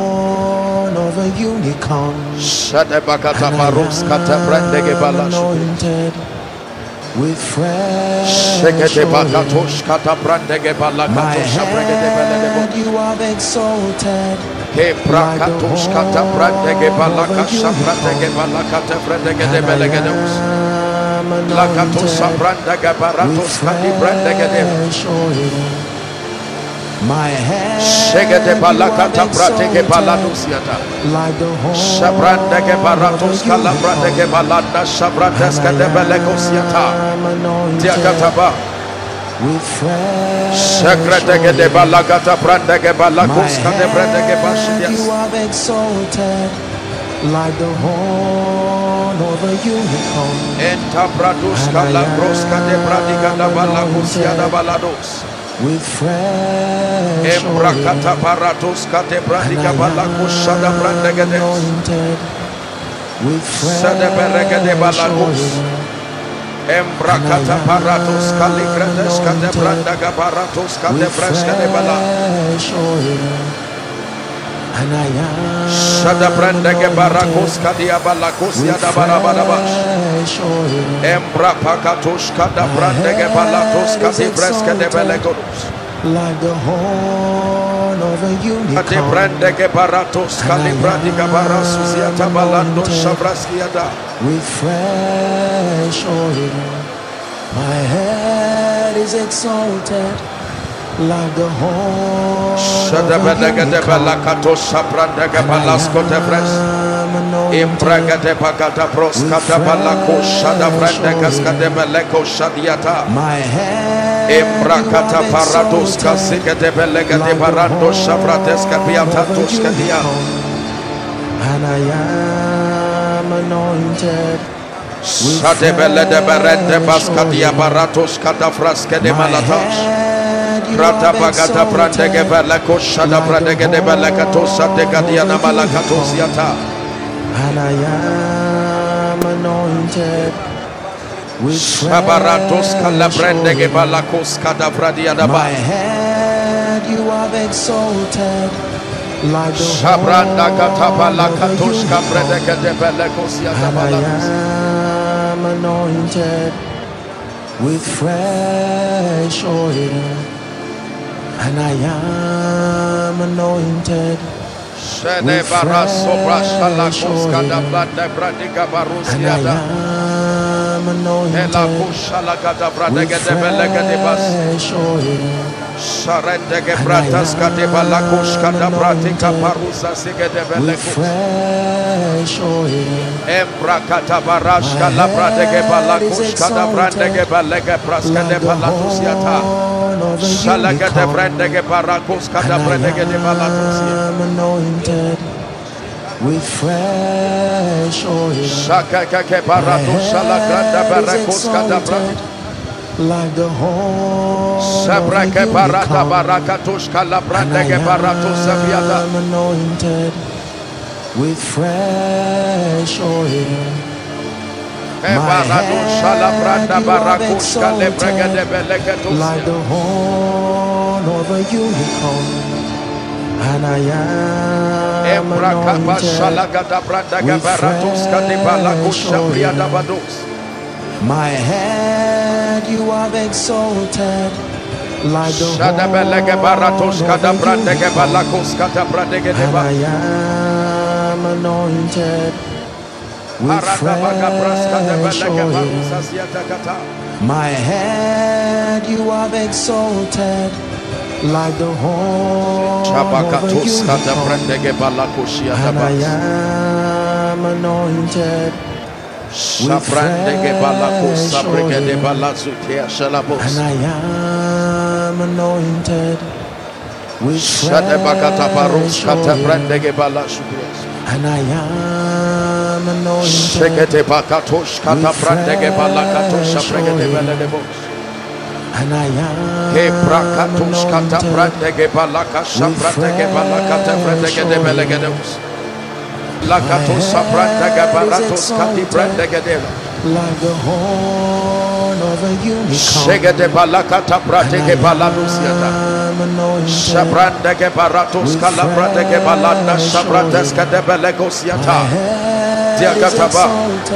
[SPEAKER 3] horn of a unicorn.
[SPEAKER 2] Shade bakata
[SPEAKER 3] And I
[SPEAKER 2] barus kata brandege
[SPEAKER 3] am
[SPEAKER 2] balashu.
[SPEAKER 3] anointed with fresh
[SPEAKER 2] Shekete
[SPEAKER 3] oil.
[SPEAKER 2] bakatos kata brandege
[SPEAKER 3] My
[SPEAKER 2] balakatos shabrege de beledebo.
[SPEAKER 3] head you have exalted
[SPEAKER 2] Ke
[SPEAKER 3] like the
[SPEAKER 2] brakatos kata brandege
[SPEAKER 3] horn of a
[SPEAKER 2] balaka shabrandege
[SPEAKER 3] unicorn.
[SPEAKER 2] balakata brandege de
[SPEAKER 3] And I
[SPEAKER 2] belegedos.
[SPEAKER 3] am
[SPEAKER 2] Lakatos
[SPEAKER 3] anointed
[SPEAKER 2] shabrandege
[SPEAKER 3] with
[SPEAKER 2] baratos kati brandege de.
[SPEAKER 3] fresh oil. My head
[SPEAKER 2] Shekete
[SPEAKER 3] you
[SPEAKER 2] balakata
[SPEAKER 3] have
[SPEAKER 2] brandege
[SPEAKER 3] exalted
[SPEAKER 2] baladus yata.
[SPEAKER 3] like the horn
[SPEAKER 2] Shabrandege
[SPEAKER 3] of a
[SPEAKER 2] baratos kala brandege
[SPEAKER 3] unicorn.
[SPEAKER 2] balanda shabrandes
[SPEAKER 3] And
[SPEAKER 2] kade
[SPEAKER 3] I
[SPEAKER 2] belegos yata.
[SPEAKER 3] am anointed
[SPEAKER 2] Tiakataba.
[SPEAKER 3] with fresh
[SPEAKER 2] Sekretege de
[SPEAKER 3] oil.
[SPEAKER 2] balagata brandege
[SPEAKER 3] My
[SPEAKER 2] balakos kade brandege
[SPEAKER 3] head
[SPEAKER 2] bashidias.
[SPEAKER 3] you have exalted like the horn of a unicorn.
[SPEAKER 2] Enta bradus
[SPEAKER 3] And
[SPEAKER 2] kala
[SPEAKER 3] I
[SPEAKER 2] bros kade bradiga da
[SPEAKER 3] am
[SPEAKER 2] balakos yada
[SPEAKER 3] anointed
[SPEAKER 2] balados.
[SPEAKER 3] with fresh
[SPEAKER 2] Embrakata
[SPEAKER 3] oil.
[SPEAKER 2] baratos kade
[SPEAKER 3] And
[SPEAKER 2] bradiga
[SPEAKER 3] I
[SPEAKER 2] balakos shada
[SPEAKER 3] am
[SPEAKER 2] brandege des.
[SPEAKER 3] anointed with
[SPEAKER 2] Sade berege de
[SPEAKER 3] fresh
[SPEAKER 2] balakos.
[SPEAKER 3] oil.
[SPEAKER 2] Embrakata baratos kali kredes kade brandaga baratos kade
[SPEAKER 3] With
[SPEAKER 2] breska de bala.
[SPEAKER 3] fresh oil. And I am
[SPEAKER 2] Shada brandege barakos kadia balakos
[SPEAKER 3] with
[SPEAKER 2] yada barabarabash.
[SPEAKER 3] fresh oil.
[SPEAKER 2] Embra pakatos kada brandege balatos kade breska de belegodos.
[SPEAKER 3] Like the horn of a
[SPEAKER 2] Kade
[SPEAKER 3] unicorn.
[SPEAKER 2] brandege baratos kali bradiga barasus yata balando shabraskiada.
[SPEAKER 3] With fresh oil. My head is exalted like the horn
[SPEAKER 2] Shada
[SPEAKER 3] of a
[SPEAKER 2] brandege de
[SPEAKER 3] unicorn.
[SPEAKER 2] balakatos shabrandege balasko de bres. Imbraga de pagata pros kata balako shada brandege skade beleko shadiata.
[SPEAKER 3] My head
[SPEAKER 2] Embrakata parados kasike de belega de barando shavrates kapiatatos kadia.
[SPEAKER 3] And I am anointed.
[SPEAKER 2] Sadebele de berende baskadia baratos katafraske de malatas. Krata bagata prandege beleko shada prandege de belekatos de gadiana malakatos yata.
[SPEAKER 3] And I am anointed with
[SPEAKER 2] Shabaratos kalabrendege balakos kadavradia daba.
[SPEAKER 3] my head you have exalted like the
[SPEAKER 2] Shabranda katabalakatos kabrendege de belekos yata
[SPEAKER 3] and I
[SPEAKER 2] balatos.
[SPEAKER 3] am anointed with fresh oil, and I am anointed
[SPEAKER 2] Shene baraso brashalakos kadabrande bradiga
[SPEAKER 3] and I
[SPEAKER 2] barusiada.
[SPEAKER 3] am anointed
[SPEAKER 2] Ela kushala kadabrandege
[SPEAKER 3] with
[SPEAKER 2] de belega de bas.
[SPEAKER 3] fresh oil.
[SPEAKER 2] Sharendege bratas kadebalakosh kadabratika parusa sige de
[SPEAKER 3] With
[SPEAKER 2] belekos.
[SPEAKER 3] fresh oil,
[SPEAKER 2] Embrakata barashka labradege balakosh kadabrandege balege praska de balatos yata. Shalaga de brandege barakos kadabrandege de balatos yata.
[SPEAKER 3] I'm anointed with fresh oil,
[SPEAKER 2] Shaka kake barato shalagranda barakos kadabrandege.
[SPEAKER 3] like the horn
[SPEAKER 2] Sabrake
[SPEAKER 3] of a
[SPEAKER 2] barata
[SPEAKER 3] unicorn.
[SPEAKER 2] barakatos
[SPEAKER 3] And I
[SPEAKER 2] kalabrandege baratos sabiada.
[SPEAKER 3] am anointed with fresh oil.
[SPEAKER 2] Ebarado shalabranda barakos kalebrege de beleketos.
[SPEAKER 3] Like the horn of a unicorn, and I am
[SPEAKER 2] Embrakaba
[SPEAKER 3] anointed
[SPEAKER 2] shalagada brandaga
[SPEAKER 3] with
[SPEAKER 2] baratos kadebalakosh
[SPEAKER 3] fresh oil.
[SPEAKER 2] sabriada bados.
[SPEAKER 3] My head you have exalted like the
[SPEAKER 2] Shadabelega
[SPEAKER 3] horn
[SPEAKER 2] baratos
[SPEAKER 3] of a
[SPEAKER 2] kadabrandege
[SPEAKER 3] unicorn,
[SPEAKER 2] balakos kadabrandege
[SPEAKER 3] and
[SPEAKER 2] deba.
[SPEAKER 3] I am anointed with
[SPEAKER 2] Aradabaga braska
[SPEAKER 3] fresh
[SPEAKER 2] debelega
[SPEAKER 3] oil.
[SPEAKER 2] barusa siata kata.
[SPEAKER 3] My head you have exalted like the horn of a
[SPEAKER 2] Chabakatos
[SPEAKER 3] unicorn,
[SPEAKER 2] kadabrandege balakoshia
[SPEAKER 3] and I
[SPEAKER 2] dabas.
[SPEAKER 3] am anointed
[SPEAKER 2] Shabrandege balakos sabrege de balazutia shalabos.
[SPEAKER 3] and I am anointed with
[SPEAKER 2] Shadebakata baros
[SPEAKER 3] fresh
[SPEAKER 2] katabrandege
[SPEAKER 3] oil,
[SPEAKER 2] balasubias.
[SPEAKER 3] and I am anointed
[SPEAKER 2] Shekete bakatosh katabrandege balakatos sabrege de beledebos.
[SPEAKER 3] and I am
[SPEAKER 2] Ke brakatos
[SPEAKER 3] anointed
[SPEAKER 2] katabrandege balakas sabrandege balakata brandege de belegedebos. Lakatos sabrandege baratos katibrandege de.
[SPEAKER 3] like the horn of a unicorn.
[SPEAKER 2] Shegede balakata brandege baladusiata.
[SPEAKER 3] I'm anointed
[SPEAKER 2] Shabrandege baratos kalabradege balanda sabrandeska de belegosiata. Diakataba.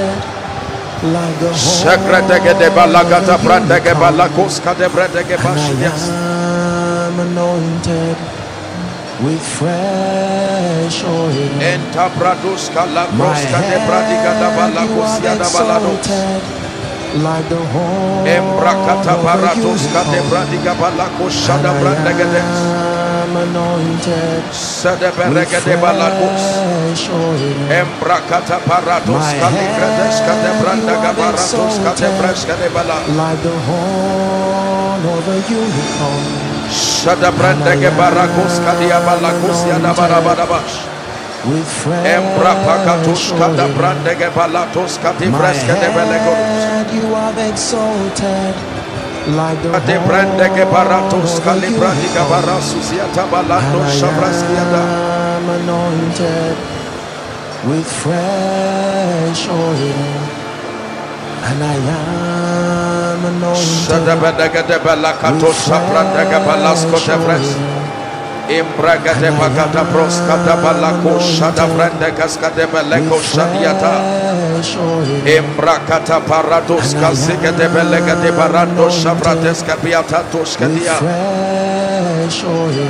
[SPEAKER 3] like the horn
[SPEAKER 2] Shagradege de balagata brandege balakoska de brandege
[SPEAKER 3] and I
[SPEAKER 2] bashias.
[SPEAKER 3] am anointed with fresh oil.
[SPEAKER 2] Enta bradus
[SPEAKER 3] My
[SPEAKER 2] kalabroska de bradiga da
[SPEAKER 3] head you have
[SPEAKER 2] balakosia da balados.
[SPEAKER 3] exalted like the horn
[SPEAKER 2] Embrakata
[SPEAKER 3] of a
[SPEAKER 2] baratoska de
[SPEAKER 3] unicorn.
[SPEAKER 2] bradiga balakosha
[SPEAKER 3] And
[SPEAKER 2] da
[SPEAKER 3] I
[SPEAKER 2] brandege de.
[SPEAKER 3] am anointed
[SPEAKER 2] Sede
[SPEAKER 3] with
[SPEAKER 2] berege de balakos.
[SPEAKER 3] fresh oil.
[SPEAKER 2] Embrakata paratos
[SPEAKER 3] My
[SPEAKER 2] kaligredeska de
[SPEAKER 3] head
[SPEAKER 2] brandaga
[SPEAKER 3] you have
[SPEAKER 2] baratoska de
[SPEAKER 3] exalted
[SPEAKER 2] breska de bala.
[SPEAKER 3] like the horn of a unicorn.
[SPEAKER 2] Shada brandege barakoska dia balakosia da barababash.
[SPEAKER 3] With fresh
[SPEAKER 2] Embrapakatushka da
[SPEAKER 3] oil.
[SPEAKER 2] brandege balatoska de
[SPEAKER 3] My
[SPEAKER 2] breska de belegos.
[SPEAKER 3] head you have exalted like the
[SPEAKER 2] De brandege
[SPEAKER 3] horn
[SPEAKER 2] baratos
[SPEAKER 3] of a
[SPEAKER 2] kalibradiga
[SPEAKER 3] unicorn.
[SPEAKER 2] barasusiata
[SPEAKER 3] And
[SPEAKER 2] balando
[SPEAKER 3] I
[SPEAKER 2] shabraskiada.
[SPEAKER 3] am anointed with fresh oil, and I am
[SPEAKER 2] Shada
[SPEAKER 3] anointed
[SPEAKER 2] bedege de balakato
[SPEAKER 3] with
[SPEAKER 2] shabrandege balasko de bres.
[SPEAKER 3] fresh oil.
[SPEAKER 2] Imbraga de bagata broska da balako shada brandege ska de beleko shadiata.
[SPEAKER 3] Fresh oil.
[SPEAKER 2] Embrakata paradoska sike de belega de barando shabrateska piata toska
[SPEAKER 3] With
[SPEAKER 2] dia.
[SPEAKER 3] fresh oil.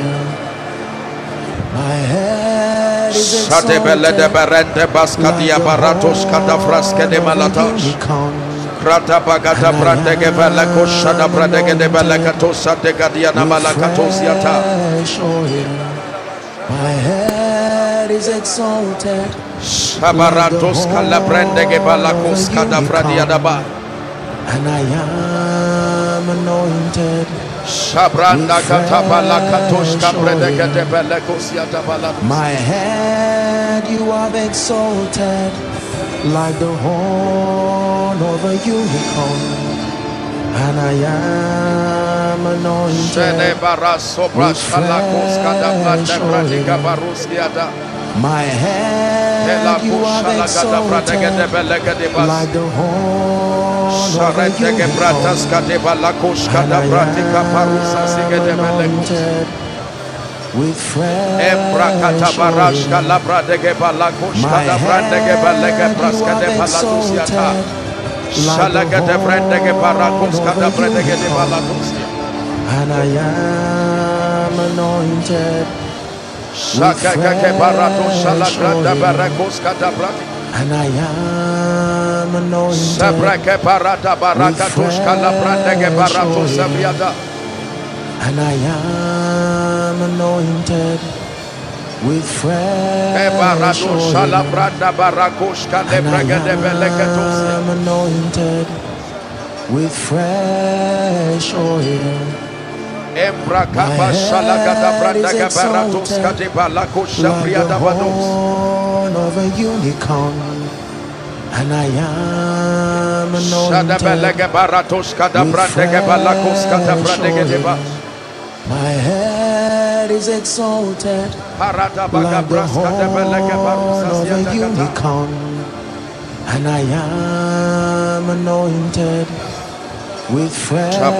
[SPEAKER 3] My head is
[SPEAKER 2] Shade bele de
[SPEAKER 3] exalted
[SPEAKER 2] berende baska dia baratos kada fraske de malatas. Krata bagata brandege beleko shada brandege de belekato sade gadia na malakatos yata.
[SPEAKER 3] fresh oil. My head is exalted
[SPEAKER 2] Shabaratos kala brandege balakos kada fradia daba.
[SPEAKER 3] and I am anointed. My head you have exalted like the horn of a unicorn, and I am anointed with fresh oil. My head you have exalted like the horn of a unicorn, and I am anointed with fresh oil. My head you have exalted like the horn of a unicorn, and I am anointed with fresh oil. And I am anointed with fresh oil. And I am anointed with fresh oil. And I am anointed with fresh oil. My head is exalted like the horn of a unicorn, and I am anointed with fresh oil. My head is exalted like the horn of a unicorn, and I am anointed with fresh oil.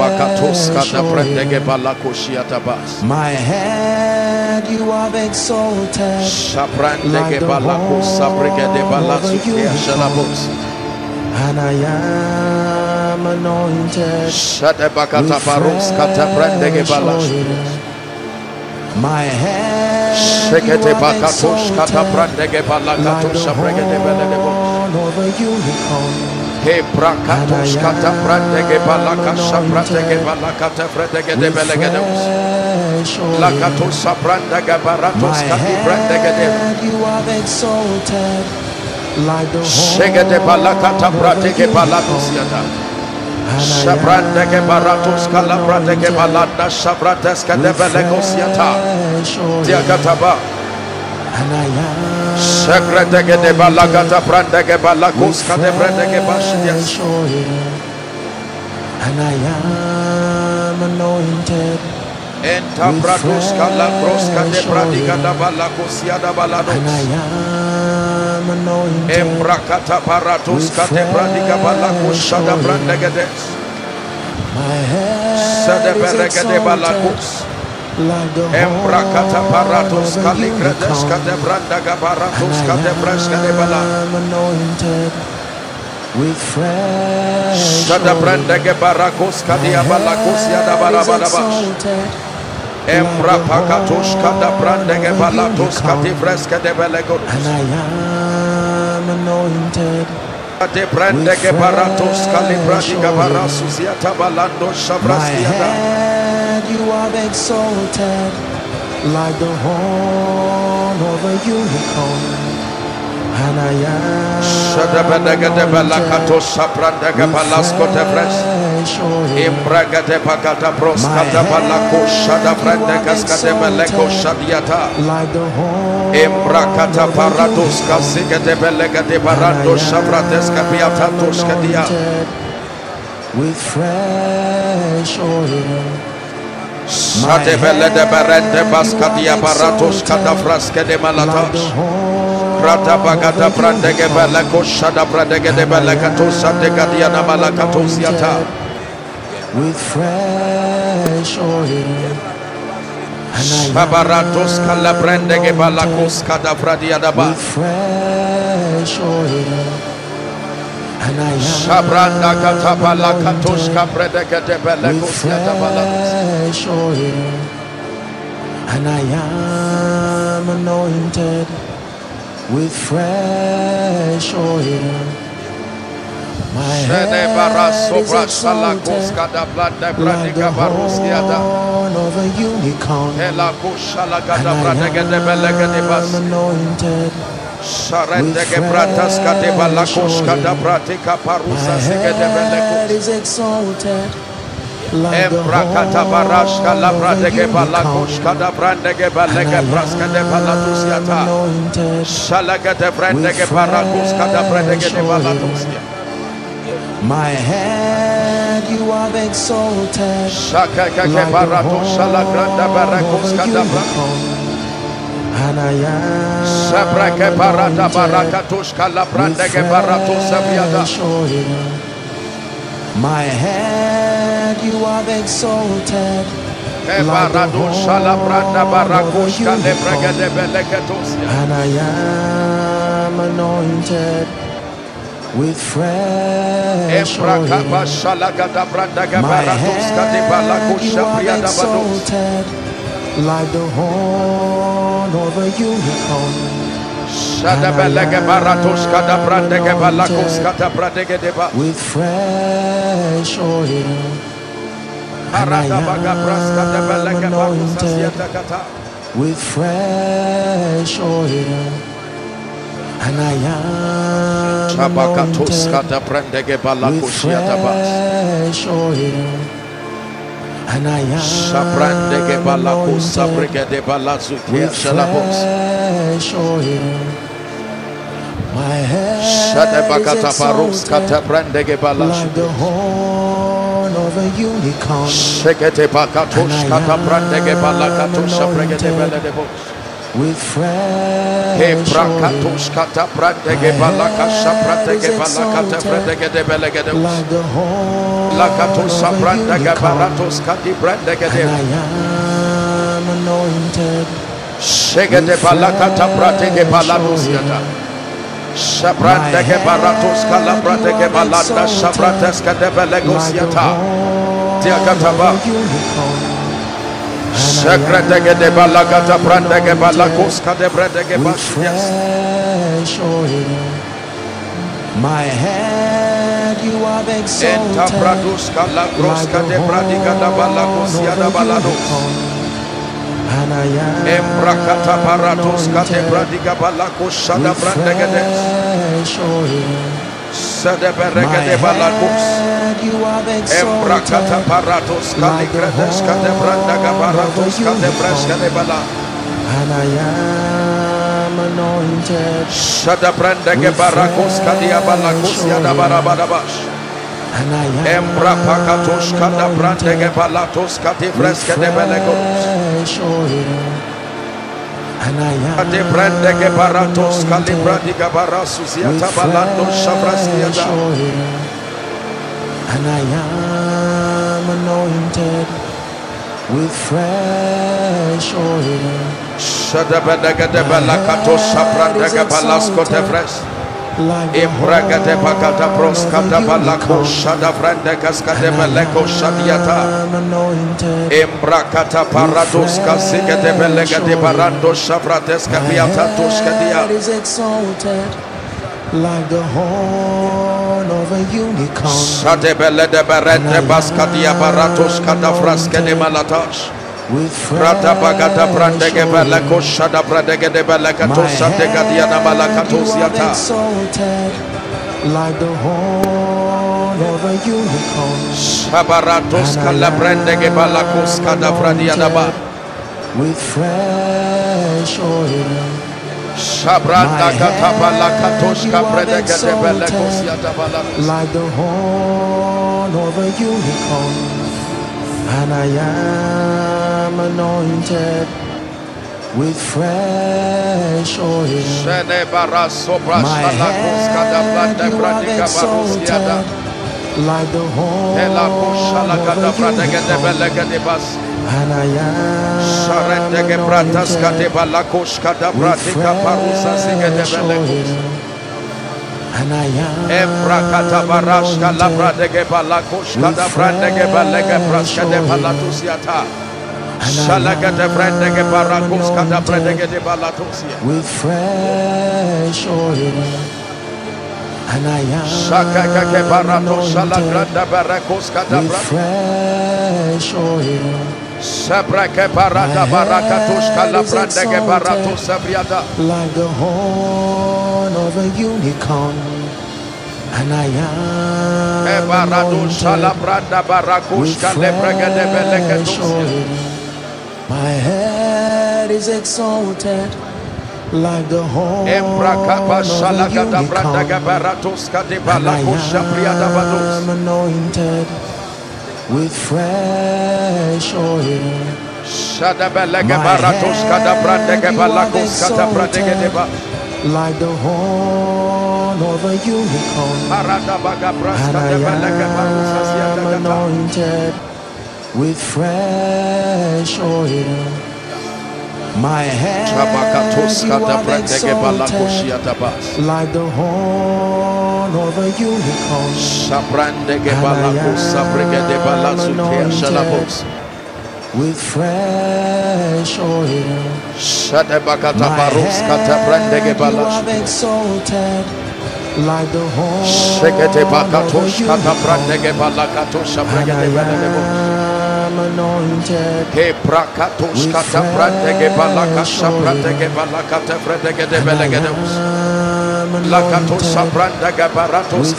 [SPEAKER 3] My head you have exalted like the horn of a unicorn, and I am anointed with fresh oil. My head you have exalted like the horn of a unicorn,
[SPEAKER 2] He brakatos kata brandege balaka shabrandege balakata fredege belegedos lakatos brandege baratos kati brandege de
[SPEAKER 3] you have exalted like the
[SPEAKER 2] shegede balakata brandege balatos yata shabrandege baratos kala brandege balada shabrates kade belegos yata diakataba
[SPEAKER 3] and I am
[SPEAKER 2] Sekretege de balagata brandege balakos kade brandege bashidias
[SPEAKER 3] and I am anointed
[SPEAKER 2] enta brados kala broska de bradiga da balakos yada balados
[SPEAKER 3] and I am anointed
[SPEAKER 2] embrakata paratos kade bradiga balakos shada brandege des
[SPEAKER 3] my head
[SPEAKER 2] sade berege de balakos embrakata paratos kaligredes kade brandaga paratos kade breska de bala
[SPEAKER 3] anointed with fresh
[SPEAKER 2] shada brandege barakos kade balakos yada barabadaba embrapakatos kade brandege balatos kade breska de belegos
[SPEAKER 3] and I am anointed
[SPEAKER 2] kade brandege baratos kalibradiga barasus yata balando shabrasi yada
[SPEAKER 3] you have exalted like the horn of a unicorn, and I am
[SPEAKER 2] Shadabadaga de Balakato Saprandaga Balasco de Fres Imbraga de Pagata Proscata Balaco Shadabrandagas Cadebeleco Shadiata Imbrakata Parados Casiga de Belega de Barando Shabrates Capiatatos Cadia
[SPEAKER 3] with fresh oil.
[SPEAKER 2] Sade Belle de Barente Bascadia Baratos Cadafrasca de Malatas Rata Bagata Brandege Beleco Shadabradege de Belecatos de Gadiana Malacatos Yata
[SPEAKER 3] with fresh oil.
[SPEAKER 2] Babaratos Calabrandege Balacos Cadafradia Daba
[SPEAKER 3] with fresh oil.
[SPEAKER 2] Shabranda Catabala Catuska Predega de Belecos
[SPEAKER 3] Yatabalas and I am anointed with fresh oil. My head is exalted like the horn of a unicorn, and I am anointed
[SPEAKER 2] Sarende que pratas kate balakos kada pratika parusa sege de belekos
[SPEAKER 3] is exalted like the horn of a unicorn. And I am anointed with fresh oil. My head you have exalted like the horn of a unicorn. And I am anointed with fresh oil. My head you have exalted like the horn of a unicorn. And I am anointed with fresh oil. My head you have exalted like the horn of a unicorn. And I am anointed with fresh oil. And I am anointed with fresh oil. And I am anointed with fresh oil. And I am anointed with fresh oil. My head is exalted like the horn of a unicorn. And I am anointed with fresh oil. My head is exalted like the horn of a unicorn. And I am anointed with fresh oil.
[SPEAKER 2] Shabrande ke baratos kalabrande ke balanda shabrates ke debelegosiata tiakataba Shakrete ke de balagata brande ke balakos ke debrande ke basias.
[SPEAKER 3] My head you have exalted
[SPEAKER 2] Enta bradus kalagros ke debradika da balakosia da balados.
[SPEAKER 3] And I am
[SPEAKER 2] Embrakata baratos ke debradika balakos shada brande ke des. Sedebereke de balakos. Embrakata baratos ke ligredes ke debranda ke baratos ke debreske de bala.
[SPEAKER 3] And I am anointed
[SPEAKER 2] Shada branda ke barakos ke dia balakos ya da barabadabash.
[SPEAKER 3] and I am
[SPEAKER 2] Embrapakatos ke da branda ke balatos ke debreske de belegos.
[SPEAKER 3] And I am
[SPEAKER 2] De branda ke baratos ke libradika barasus ya tabalando shabrasia da.
[SPEAKER 3] And I am anointed with fresh oil.
[SPEAKER 2] Shada belega de balakatos shabranda ke balasko de fres. Imbraga de bakata proskata balako shada branda kaska de beleko shadiata. Imbrakata parados kasika de belega de barando shavrates kapiata toskadia.
[SPEAKER 3] Is exalted like the horn of a unicorn.
[SPEAKER 2] Shade bele de berende baskadia baratos kada fraske de malatash. Rata bagata brande ke beleko shada brande ke de belekato shade kadia na balakatos yata.
[SPEAKER 3] Like the horn of a unicorn.
[SPEAKER 2] Shabaratos kala brande ke balakos kada fradia na ba.
[SPEAKER 3] With fresh oil.
[SPEAKER 2] Shabranda kata balakatos ka brande ke de belekos yata balakos.
[SPEAKER 3] Like the horn of a unicorn. And I am anointed with fresh oil. My head you have exalted like the horn of a unicorn. And I am anointed with fresh oil. And I am
[SPEAKER 2] Embrakata barashka labra de ge balakoshka da brande ge balege praska de palatusiata. Shalaga de brande ge barakoska da brande ge de balatusia.
[SPEAKER 3] with fresh oil. And I am
[SPEAKER 2] Shaka ke barato shalagra da barakoska da
[SPEAKER 3] with
[SPEAKER 2] brande.
[SPEAKER 3] fresh oil.
[SPEAKER 2] Sabra ke barata barakatushka la brande ge barato sabriata.
[SPEAKER 3] Like the horn of a unicorn. and I am anointed with fresh oil. My head is exalted like the horn of a unicorn, and I am anointed with fresh oil. My head you have exalted like the horn of a unicorn, and I am anointed with fresh oil. My head you have exalted like the horn of a unicorn, and I am anointed with fresh oil. My head you have exalted like the horn of a unicorn, and I am anointed with fresh oil. And I am anointed with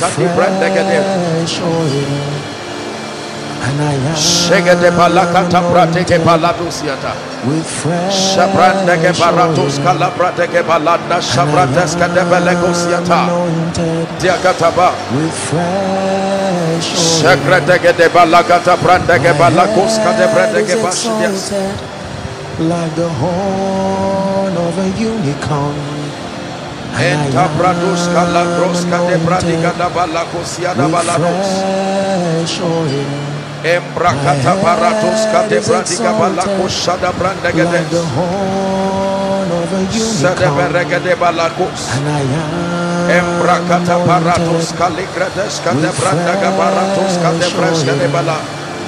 [SPEAKER 3] fresh oil. And I am
[SPEAKER 2] Shegede balakata prateke baladusiata.
[SPEAKER 3] with fresh
[SPEAKER 2] Shabrandege baratus
[SPEAKER 3] oil.
[SPEAKER 2] kalabrateke balanda shabrateska de belegosiata. Diakataba.
[SPEAKER 3] With fresh oil.
[SPEAKER 2] Shegretege de balakata brandege
[SPEAKER 3] My
[SPEAKER 2] balakuska de
[SPEAKER 3] head
[SPEAKER 2] bretege
[SPEAKER 3] is
[SPEAKER 2] basidias.
[SPEAKER 3] exalted like the horn of a unicorn, and
[SPEAKER 2] Enta
[SPEAKER 3] I
[SPEAKER 2] bradus kalakroska de
[SPEAKER 3] am
[SPEAKER 2] bradiga da
[SPEAKER 3] anointed
[SPEAKER 2] balakosiada
[SPEAKER 3] with
[SPEAKER 2] balados.
[SPEAKER 3] fresh oil.
[SPEAKER 2] Embrakata baratus de bradiga balakosada brandege
[SPEAKER 3] Like the
[SPEAKER 2] des.
[SPEAKER 3] horn of a
[SPEAKER 2] Sede
[SPEAKER 3] unicorn,
[SPEAKER 2] berege de balakos.
[SPEAKER 3] and I am
[SPEAKER 2] Embrakata baratus
[SPEAKER 3] anointed
[SPEAKER 2] kaligredeska de
[SPEAKER 3] with
[SPEAKER 2] brandaga baratus de
[SPEAKER 3] fresh
[SPEAKER 2] breska de
[SPEAKER 3] oil.
[SPEAKER 2] bala.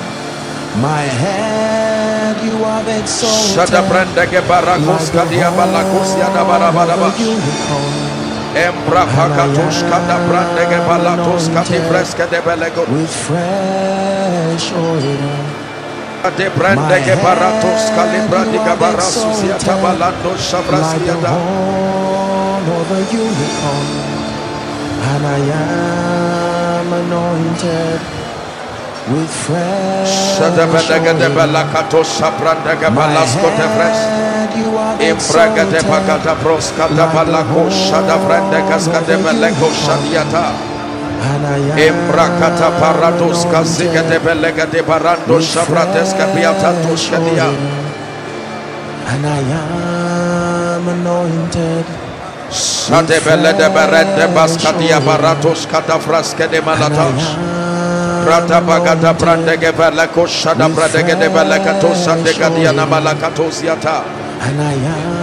[SPEAKER 3] My head you have
[SPEAKER 2] Shada
[SPEAKER 3] exalted
[SPEAKER 2] brandege barakos
[SPEAKER 3] like the
[SPEAKER 2] kadia balakos ya da
[SPEAKER 3] horn of
[SPEAKER 2] barabadaba.
[SPEAKER 3] a unicorn,
[SPEAKER 2] Embra pakatos kada brandege balatos kati breska de belego.
[SPEAKER 3] with fresh oil.
[SPEAKER 2] De
[SPEAKER 3] My
[SPEAKER 2] brandege baratos
[SPEAKER 3] head
[SPEAKER 2] kalibradiga
[SPEAKER 3] you have
[SPEAKER 2] barasus ya
[SPEAKER 3] exalted
[SPEAKER 2] tabalando
[SPEAKER 3] like
[SPEAKER 2] shabrasia
[SPEAKER 3] the
[SPEAKER 2] da.
[SPEAKER 3] horn of a unicorn, and I am anointed with fresh
[SPEAKER 2] Shada brandege de
[SPEAKER 3] oil.
[SPEAKER 2] balakatos shabrandege
[SPEAKER 3] My
[SPEAKER 2] balasko de bres.
[SPEAKER 3] head you have
[SPEAKER 2] Embraga de
[SPEAKER 3] exalted
[SPEAKER 2] bagada broska da
[SPEAKER 3] like the
[SPEAKER 2] balakos shada brandege
[SPEAKER 3] horn
[SPEAKER 2] ska
[SPEAKER 3] of
[SPEAKER 2] de
[SPEAKER 3] a
[SPEAKER 2] belego
[SPEAKER 3] unicorn,
[SPEAKER 2] shadiata.
[SPEAKER 3] and I
[SPEAKER 2] Embrakata
[SPEAKER 3] am
[SPEAKER 2] parados kasiga de
[SPEAKER 3] anointed
[SPEAKER 2] belega de barando
[SPEAKER 3] with
[SPEAKER 2] shabrates kapiatatos
[SPEAKER 3] fresh
[SPEAKER 2] kadia.
[SPEAKER 3] oil, and I am anointed
[SPEAKER 2] Shade bele de berende baskadia baratos katafraske de
[SPEAKER 3] and I
[SPEAKER 2] malatas.
[SPEAKER 3] am
[SPEAKER 2] Rata bagata brandege
[SPEAKER 3] anointed
[SPEAKER 2] beleko shada
[SPEAKER 3] with
[SPEAKER 2] bradege de belekatos de
[SPEAKER 3] fresh
[SPEAKER 2] gadia na
[SPEAKER 3] oil,
[SPEAKER 2] malakatos yata.
[SPEAKER 3] and I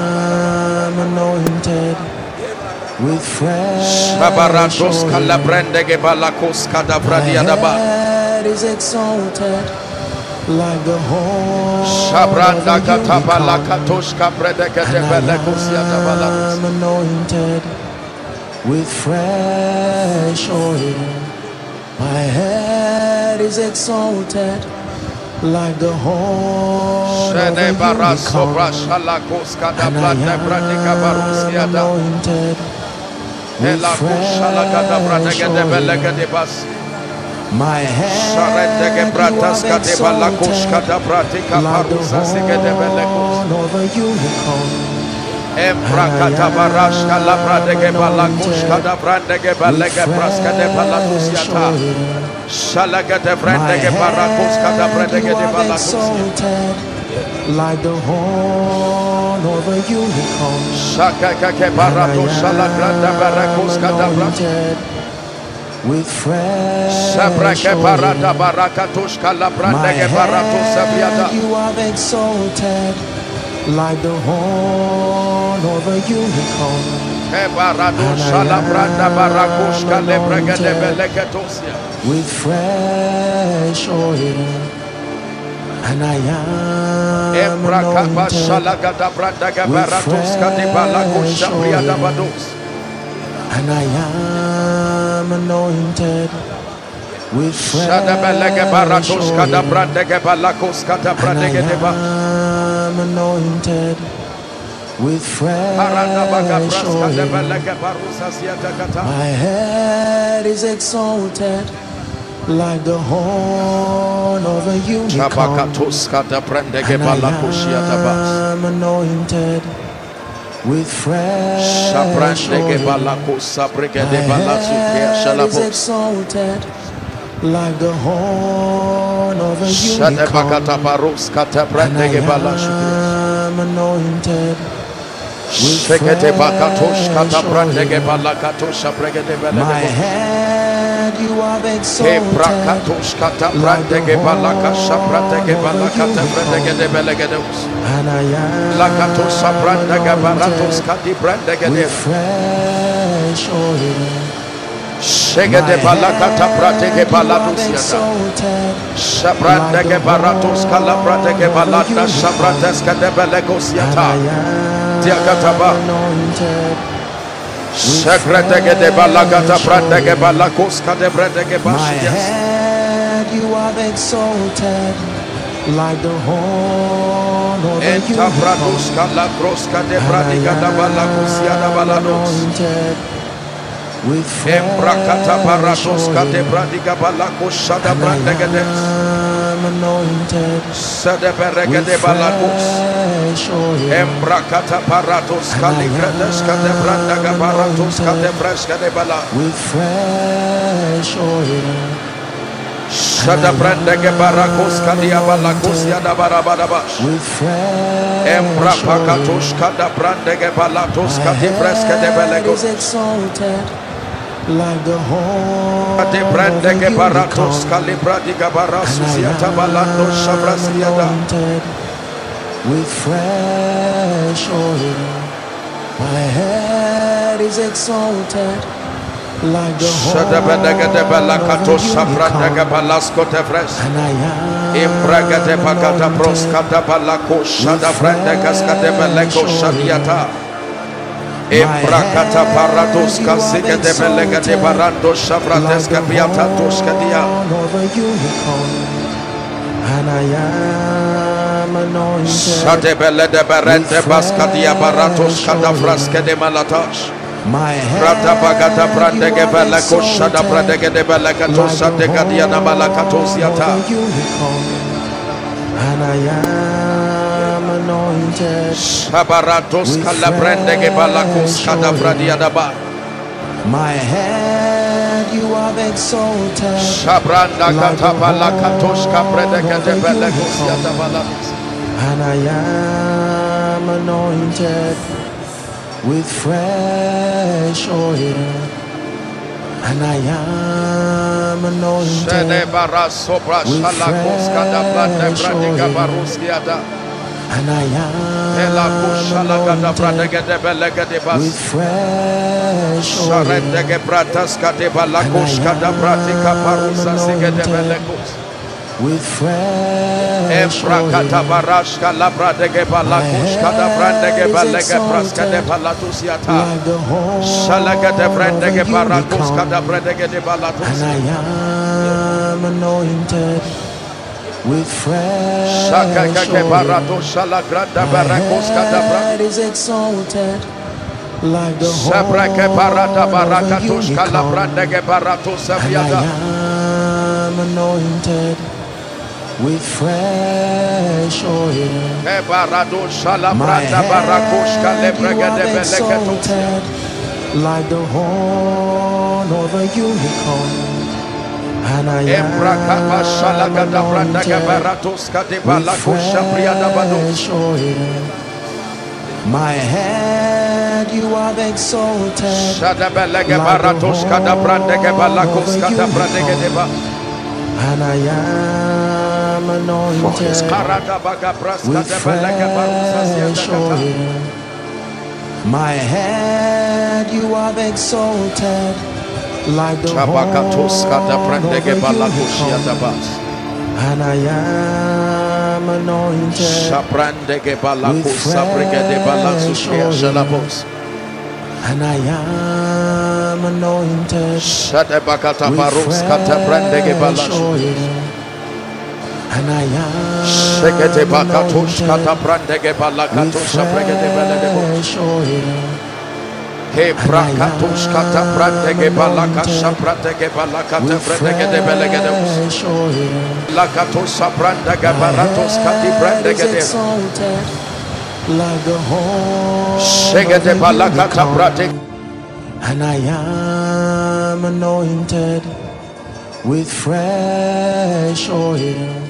[SPEAKER 3] am anointed with fresh
[SPEAKER 2] Shabaratos
[SPEAKER 3] oil.
[SPEAKER 2] kalabrandege balakos kada
[SPEAKER 3] My
[SPEAKER 2] bradia daba.
[SPEAKER 3] head is exalted like the horn
[SPEAKER 2] Shabranda
[SPEAKER 3] of a
[SPEAKER 2] kata
[SPEAKER 3] unicorn,
[SPEAKER 2] balakatos kabredege de
[SPEAKER 3] and I
[SPEAKER 2] belekos yata balatos.
[SPEAKER 3] am anointed with fresh oil. My head is exalted like the horn of a
[SPEAKER 2] Shene baraso
[SPEAKER 3] unicorn,
[SPEAKER 2] brashalakos kada
[SPEAKER 3] and I
[SPEAKER 2] brande bradika barusia
[SPEAKER 3] am
[SPEAKER 2] da.
[SPEAKER 3] anointed with
[SPEAKER 2] Ela kushala kada
[SPEAKER 3] fresh
[SPEAKER 2] bradege de belega
[SPEAKER 3] oil.
[SPEAKER 2] de bas.
[SPEAKER 3] My
[SPEAKER 2] Sharende
[SPEAKER 3] head you
[SPEAKER 2] bratas
[SPEAKER 3] have
[SPEAKER 2] kade balakos
[SPEAKER 3] exalted
[SPEAKER 2] kada pratika
[SPEAKER 3] like the
[SPEAKER 2] parusa sige de belekos.
[SPEAKER 3] horn of a unicorn,
[SPEAKER 2] Embra
[SPEAKER 3] and I
[SPEAKER 2] kata barash kala bradege
[SPEAKER 3] am
[SPEAKER 2] balakos
[SPEAKER 3] anointed
[SPEAKER 2] kada brandege
[SPEAKER 3] with
[SPEAKER 2] balege praska de balakus
[SPEAKER 3] fresh
[SPEAKER 2] yata.
[SPEAKER 3] oil.
[SPEAKER 2] Shalaga de
[SPEAKER 3] My
[SPEAKER 2] brandege barakos kada
[SPEAKER 3] head
[SPEAKER 2] bradege
[SPEAKER 3] you
[SPEAKER 2] de
[SPEAKER 3] have
[SPEAKER 2] balakus.
[SPEAKER 3] exalted like the horn of a unicorn,
[SPEAKER 2] Shaka kake
[SPEAKER 3] and
[SPEAKER 2] barato
[SPEAKER 3] I
[SPEAKER 2] shala granda barakos
[SPEAKER 3] am
[SPEAKER 2] kada bra.
[SPEAKER 3] anointed with fresh
[SPEAKER 2] Sabrake barata
[SPEAKER 3] oil.
[SPEAKER 2] barakatos kala
[SPEAKER 3] My
[SPEAKER 2] brandege barato sabiata.
[SPEAKER 3] head you have exalted like the horn of a unicorn,
[SPEAKER 2] Ebarado
[SPEAKER 3] and
[SPEAKER 2] shala branda
[SPEAKER 3] I
[SPEAKER 2] barakos
[SPEAKER 3] am
[SPEAKER 2] kale brege de
[SPEAKER 3] anointed
[SPEAKER 2] beleketosia.
[SPEAKER 3] with fresh oil, and I am
[SPEAKER 2] Embrakaba
[SPEAKER 3] anointed
[SPEAKER 2] shalagada brandaga
[SPEAKER 3] with
[SPEAKER 2] baratos kadi balakos
[SPEAKER 3] fresh
[SPEAKER 2] shabriada
[SPEAKER 3] oil,
[SPEAKER 2] bados.
[SPEAKER 3] and I am anointed with
[SPEAKER 2] Shada belege
[SPEAKER 3] fresh
[SPEAKER 2] baratos kada
[SPEAKER 3] oil,
[SPEAKER 2] brandege balakos kada
[SPEAKER 3] and I
[SPEAKER 2] brandege deba.
[SPEAKER 3] am anointed with fresh oil. My head is exalted like the horn of a unicorn, and I am anointed with fresh oil. My head is exalted like the horn of a unicorn, and I am anointed with fresh oil. My head you have exalted like the horn of a unicorn, and I am anointed with fresh oil.
[SPEAKER 2] Shegede balakata prateke baladusiata. Shabrandeke baratos kalabrateke balada shabrateska de belegosiata. Diakataba. Shagreteke de balagata prateke balakoska de breteke
[SPEAKER 3] My
[SPEAKER 2] basias.
[SPEAKER 3] head you have exalted like the horn of a
[SPEAKER 2] Enta
[SPEAKER 3] unicorn,
[SPEAKER 2] braduska la kroska de
[SPEAKER 3] and I
[SPEAKER 2] bradiga da balakosiada
[SPEAKER 3] am
[SPEAKER 2] balados.
[SPEAKER 3] anointed with
[SPEAKER 2] Embrakata
[SPEAKER 3] fresh
[SPEAKER 2] baratoska de
[SPEAKER 3] oil,
[SPEAKER 2] bradiga balakosada
[SPEAKER 3] and I
[SPEAKER 2] brandegedes.
[SPEAKER 3] am anointed
[SPEAKER 2] Sede berege
[SPEAKER 3] with
[SPEAKER 2] de balakos.
[SPEAKER 3] fresh oil,
[SPEAKER 2] Embrakata paratos
[SPEAKER 3] and I
[SPEAKER 2] kaligredeska de brandaga
[SPEAKER 3] am
[SPEAKER 2] baratos ka de
[SPEAKER 3] anointed
[SPEAKER 2] breska de bala.
[SPEAKER 3] with fresh oil,
[SPEAKER 2] Shada brandege barakos kadia balakos yada barabadabash.
[SPEAKER 3] with fresh
[SPEAKER 2] Embrapakatos
[SPEAKER 3] oil.
[SPEAKER 2] kada brandege balatos
[SPEAKER 3] My
[SPEAKER 2] kadi breska de
[SPEAKER 3] head
[SPEAKER 2] belegos.
[SPEAKER 3] is exalted like the horn
[SPEAKER 2] Kadi
[SPEAKER 3] of a
[SPEAKER 2] brandege baratos
[SPEAKER 3] unicorn,
[SPEAKER 2] kalibradiga
[SPEAKER 3] and
[SPEAKER 2] barasus
[SPEAKER 3] I
[SPEAKER 2] yata balando
[SPEAKER 3] am
[SPEAKER 2] shabrasiada.
[SPEAKER 3] anointed with fresh oil. My head is exalted like the
[SPEAKER 2] Shada
[SPEAKER 3] horn
[SPEAKER 2] bedege de
[SPEAKER 3] of a
[SPEAKER 2] balakatos shabrandege
[SPEAKER 3] unicorn,
[SPEAKER 2] balasko de fres.
[SPEAKER 3] and I
[SPEAKER 2] Imbraga de
[SPEAKER 3] am
[SPEAKER 2] bagada broska
[SPEAKER 3] anointed
[SPEAKER 2] da balako
[SPEAKER 3] with
[SPEAKER 2] shada brandege ska de
[SPEAKER 3] fresh
[SPEAKER 2] beleko
[SPEAKER 3] oil.
[SPEAKER 2] shadiata.
[SPEAKER 3] My
[SPEAKER 2] Embrakata parados
[SPEAKER 3] head you have
[SPEAKER 2] kasige de belega de
[SPEAKER 3] exalted
[SPEAKER 2] barando
[SPEAKER 3] like
[SPEAKER 2] shavrateska
[SPEAKER 3] the
[SPEAKER 2] piata toska dia.
[SPEAKER 3] horn of a unicorn, and I am anointed
[SPEAKER 2] Shade bele de
[SPEAKER 3] with
[SPEAKER 2] berende baska dia baratos
[SPEAKER 3] fresh
[SPEAKER 2] kada
[SPEAKER 3] oil.
[SPEAKER 2] fraske de malatash.
[SPEAKER 3] My
[SPEAKER 2] Rata bagata
[SPEAKER 3] head you
[SPEAKER 2] brandege
[SPEAKER 3] have
[SPEAKER 2] beleko shada
[SPEAKER 3] exalted
[SPEAKER 2] brandege de beleka
[SPEAKER 3] like
[SPEAKER 2] tosa
[SPEAKER 3] the
[SPEAKER 2] de gadia na malakatos
[SPEAKER 3] horn of
[SPEAKER 2] yata.
[SPEAKER 3] a unicorn, and I am anointed
[SPEAKER 2] Shabaratos
[SPEAKER 3] with
[SPEAKER 2] kala brandege balakos
[SPEAKER 3] fresh
[SPEAKER 2] kada
[SPEAKER 3] oil.
[SPEAKER 2] bradia da ba.
[SPEAKER 3] My head you have exalted
[SPEAKER 2] Shabranda
[SPEAKER 3] like
[SPEAKER 2] kata
[SPEAKER 3] the
[SPEAKER 2] balakatos ka
[SPEAKER 3] horn
[SPEAKER 2] brandege
[SPEAKER 3] of
[SPEAKER 2] de
[SPEAKER 3] a
[SPEAKER 2] belekos yata
[SPEAKER 3] unicorn,
[SPEAKER 2] balatos.
[SPEAKER 3] and I am anointed with fresh oil, and I am
[SPEAKER 2] Shene
[SPEAKER 3] anointed
[SPEAKER 2] bara sobra
[SPEAKER 3] with
[SPEAKER 2] shalakos kada brande
[SPEAKER 3] fresh
[SPEAKER 2] bradiga
[SPEAKER 3] oil,
[SPEAKER 2] baruskiada.
[SPEAKER 3] and I
[SPEAKER 2] Ela
[SPEAKER 3] am
[SPEAKER 2] kushala kada
[SPEAKER 3] anointed
[SPEAKER 2] brandege de belega de bas.
[SPEAKER 3] with fresh oil,
[SPEAKER 2] Sharendege bratas kade
[SPEAKER 3] and
[SPEAKER 2] balakos
[SPEAKER 3] I
[SPEAKER 2] kada bratika
[SPEAKER 3] am
[SPEAKER 2] parusa sige de
[SPEAKER 3] anointed
[SPEAKER 2] belekos.
[SPEAKER 3] with fresh
[SPEAKER 2] Embrakata
[SPEAKER 3] oil.
[SPEAKER 2] barashka la bradege
[SPEAKER 3] My
[SPEAKER 2] balakos kada brandege
[SPEAKER 3] head is
[SPEAKER 2] balege praska de
[SPEAKER 3] exalted
[SPEAKER 2] balatusiata.
[SPEAKER 3] like the
[SPEAKER 2] Shalaga de
[SPEAKER 3] horn of a
[SPEAKER 2] brandege barakos
[SPEAKER 3] unicorn,
[SPEAKER 2] kada brandege de
[SPEAKER 3] and
[SPEAKER 2] balatus.
[SPEAKER 3] I am anointed with fresh
[SPEAKER 2] Shakake
[SPEAKER 3] oil.
[SPEAKER 2] barato shalagrada
[SPEAKER 3] My
[SPEAKER 2] barakos kada bra.
[SPEAKER 3] head is exalted like the
[SPEAKER 2] Shabrake barata
[SPEAKER 3] horn of a
[SPEAKER 2] barakatos kala
[SPEAKER 3] unicorn,
[SPEAKER 2] brandege barato
[SPEAKER 3] and I
[SPEAKER 2] saviada.
[SPEAKER 3] am anointed with fresh oil.
[SPEAKER 2] E barado shala
[SPEAKER 3] My
[SPEAKER 2] branda barakos kale
[SPEAKER 3] head you
[SPEAKER 2] brege de
[SPEAKER 3] have
[SPEAKER 2] beleketos.
[SPEAKER 3] exalted like the horn of a unicorn, and I
[SPEAKER 2] Embrakapa
[SPEAKER 3] am
[SPEAKER 2] shalagada brandege
[SPEAKER 3] anointed
[SPEAKER 2] baratos kade
[SPEAKER 3] with
[SPEAKER 2] balakos shabriada bados.
[SPEAKER 3] fresh oil. My head you have exalted
[SPEAKER 2] Shada belege
[SPEAKER 3] like the
[SPEAKER 2] baratos kada brandege
[SPEAKER 3] horn of
[SPEAKER 2] balakos
[SPEAKER 3] a
[SPEAKER 2] kada brandege de ba.
[SPEAKER 3] unicorn, and I am anointed
[SPEAKER 2] Karada baga praska
[SPEAKER 3] with
[SPEAKER 2] de belege barusa siada
[SPEAKER 3] fresh
[SPEAKER 2] kata.
[SPEAKER 3] oil. My head you have exalted like the
[SPEAKER 2] Chabakatos kada
[SPEAKER 3] horn of
[SPEAKER 2] brandege
[SPEAKER 3] a
[SPEAKER 2] balakos
[SPEAKER 3] unicorn,
[SPEAKER 2] yada bas.
[SPEAKER 3] and I am anointed
[SPEAKER 2] Shabrandege
[SPEAKER 3] with
[SPEAKER 2] balakos sabrege de balasus
[SPEAKER 3] fresh
[SPEAKER 2] kea
[SPEAKER 3] oil,
[SPEAKER 2] shalabos.
[SPEAKER 3] and I am anointed
[SPEAKER 2] Shade bakata
[SPEAKER 3] with
[SPEAKER 2] barus kata brandege
[SPEAKER 3] fresh
[SPEAKER 2] balas.
[SPEAKER 3] oil, and I am
[SPEAKER 2] Shekete bakatush kata
[SPEAKER 3] anointed
[SPEAKER 2] brandege
[SPEAKER 3] with
[SPEAKER 2] balakatush apregete beledebo.
[SPEAKER 3] fresh oil.
[SPEAKER 2] He prakatush kata brandege balakasha brandege balakate brandege de belegede.
[SPEAKER 3] Fresh oil.
[SPEAKER 2] Lakatos brandege baratos kati
[SPEAKER 3] My head
[SPEAKER 2] brandege
[SPEAKER 3] is
[SPEAKER 2] de.
[SPEAKER 3] exalted like the horn
[SPEAKER 2] Shekete
[SPEAKER 3] of a
[SPEAKER 2] balakata
[SPEAKER 3] unicorn,
[SPEAKER 2] brandege.
[SPEAKER 3] and I am anointed with fresh oil.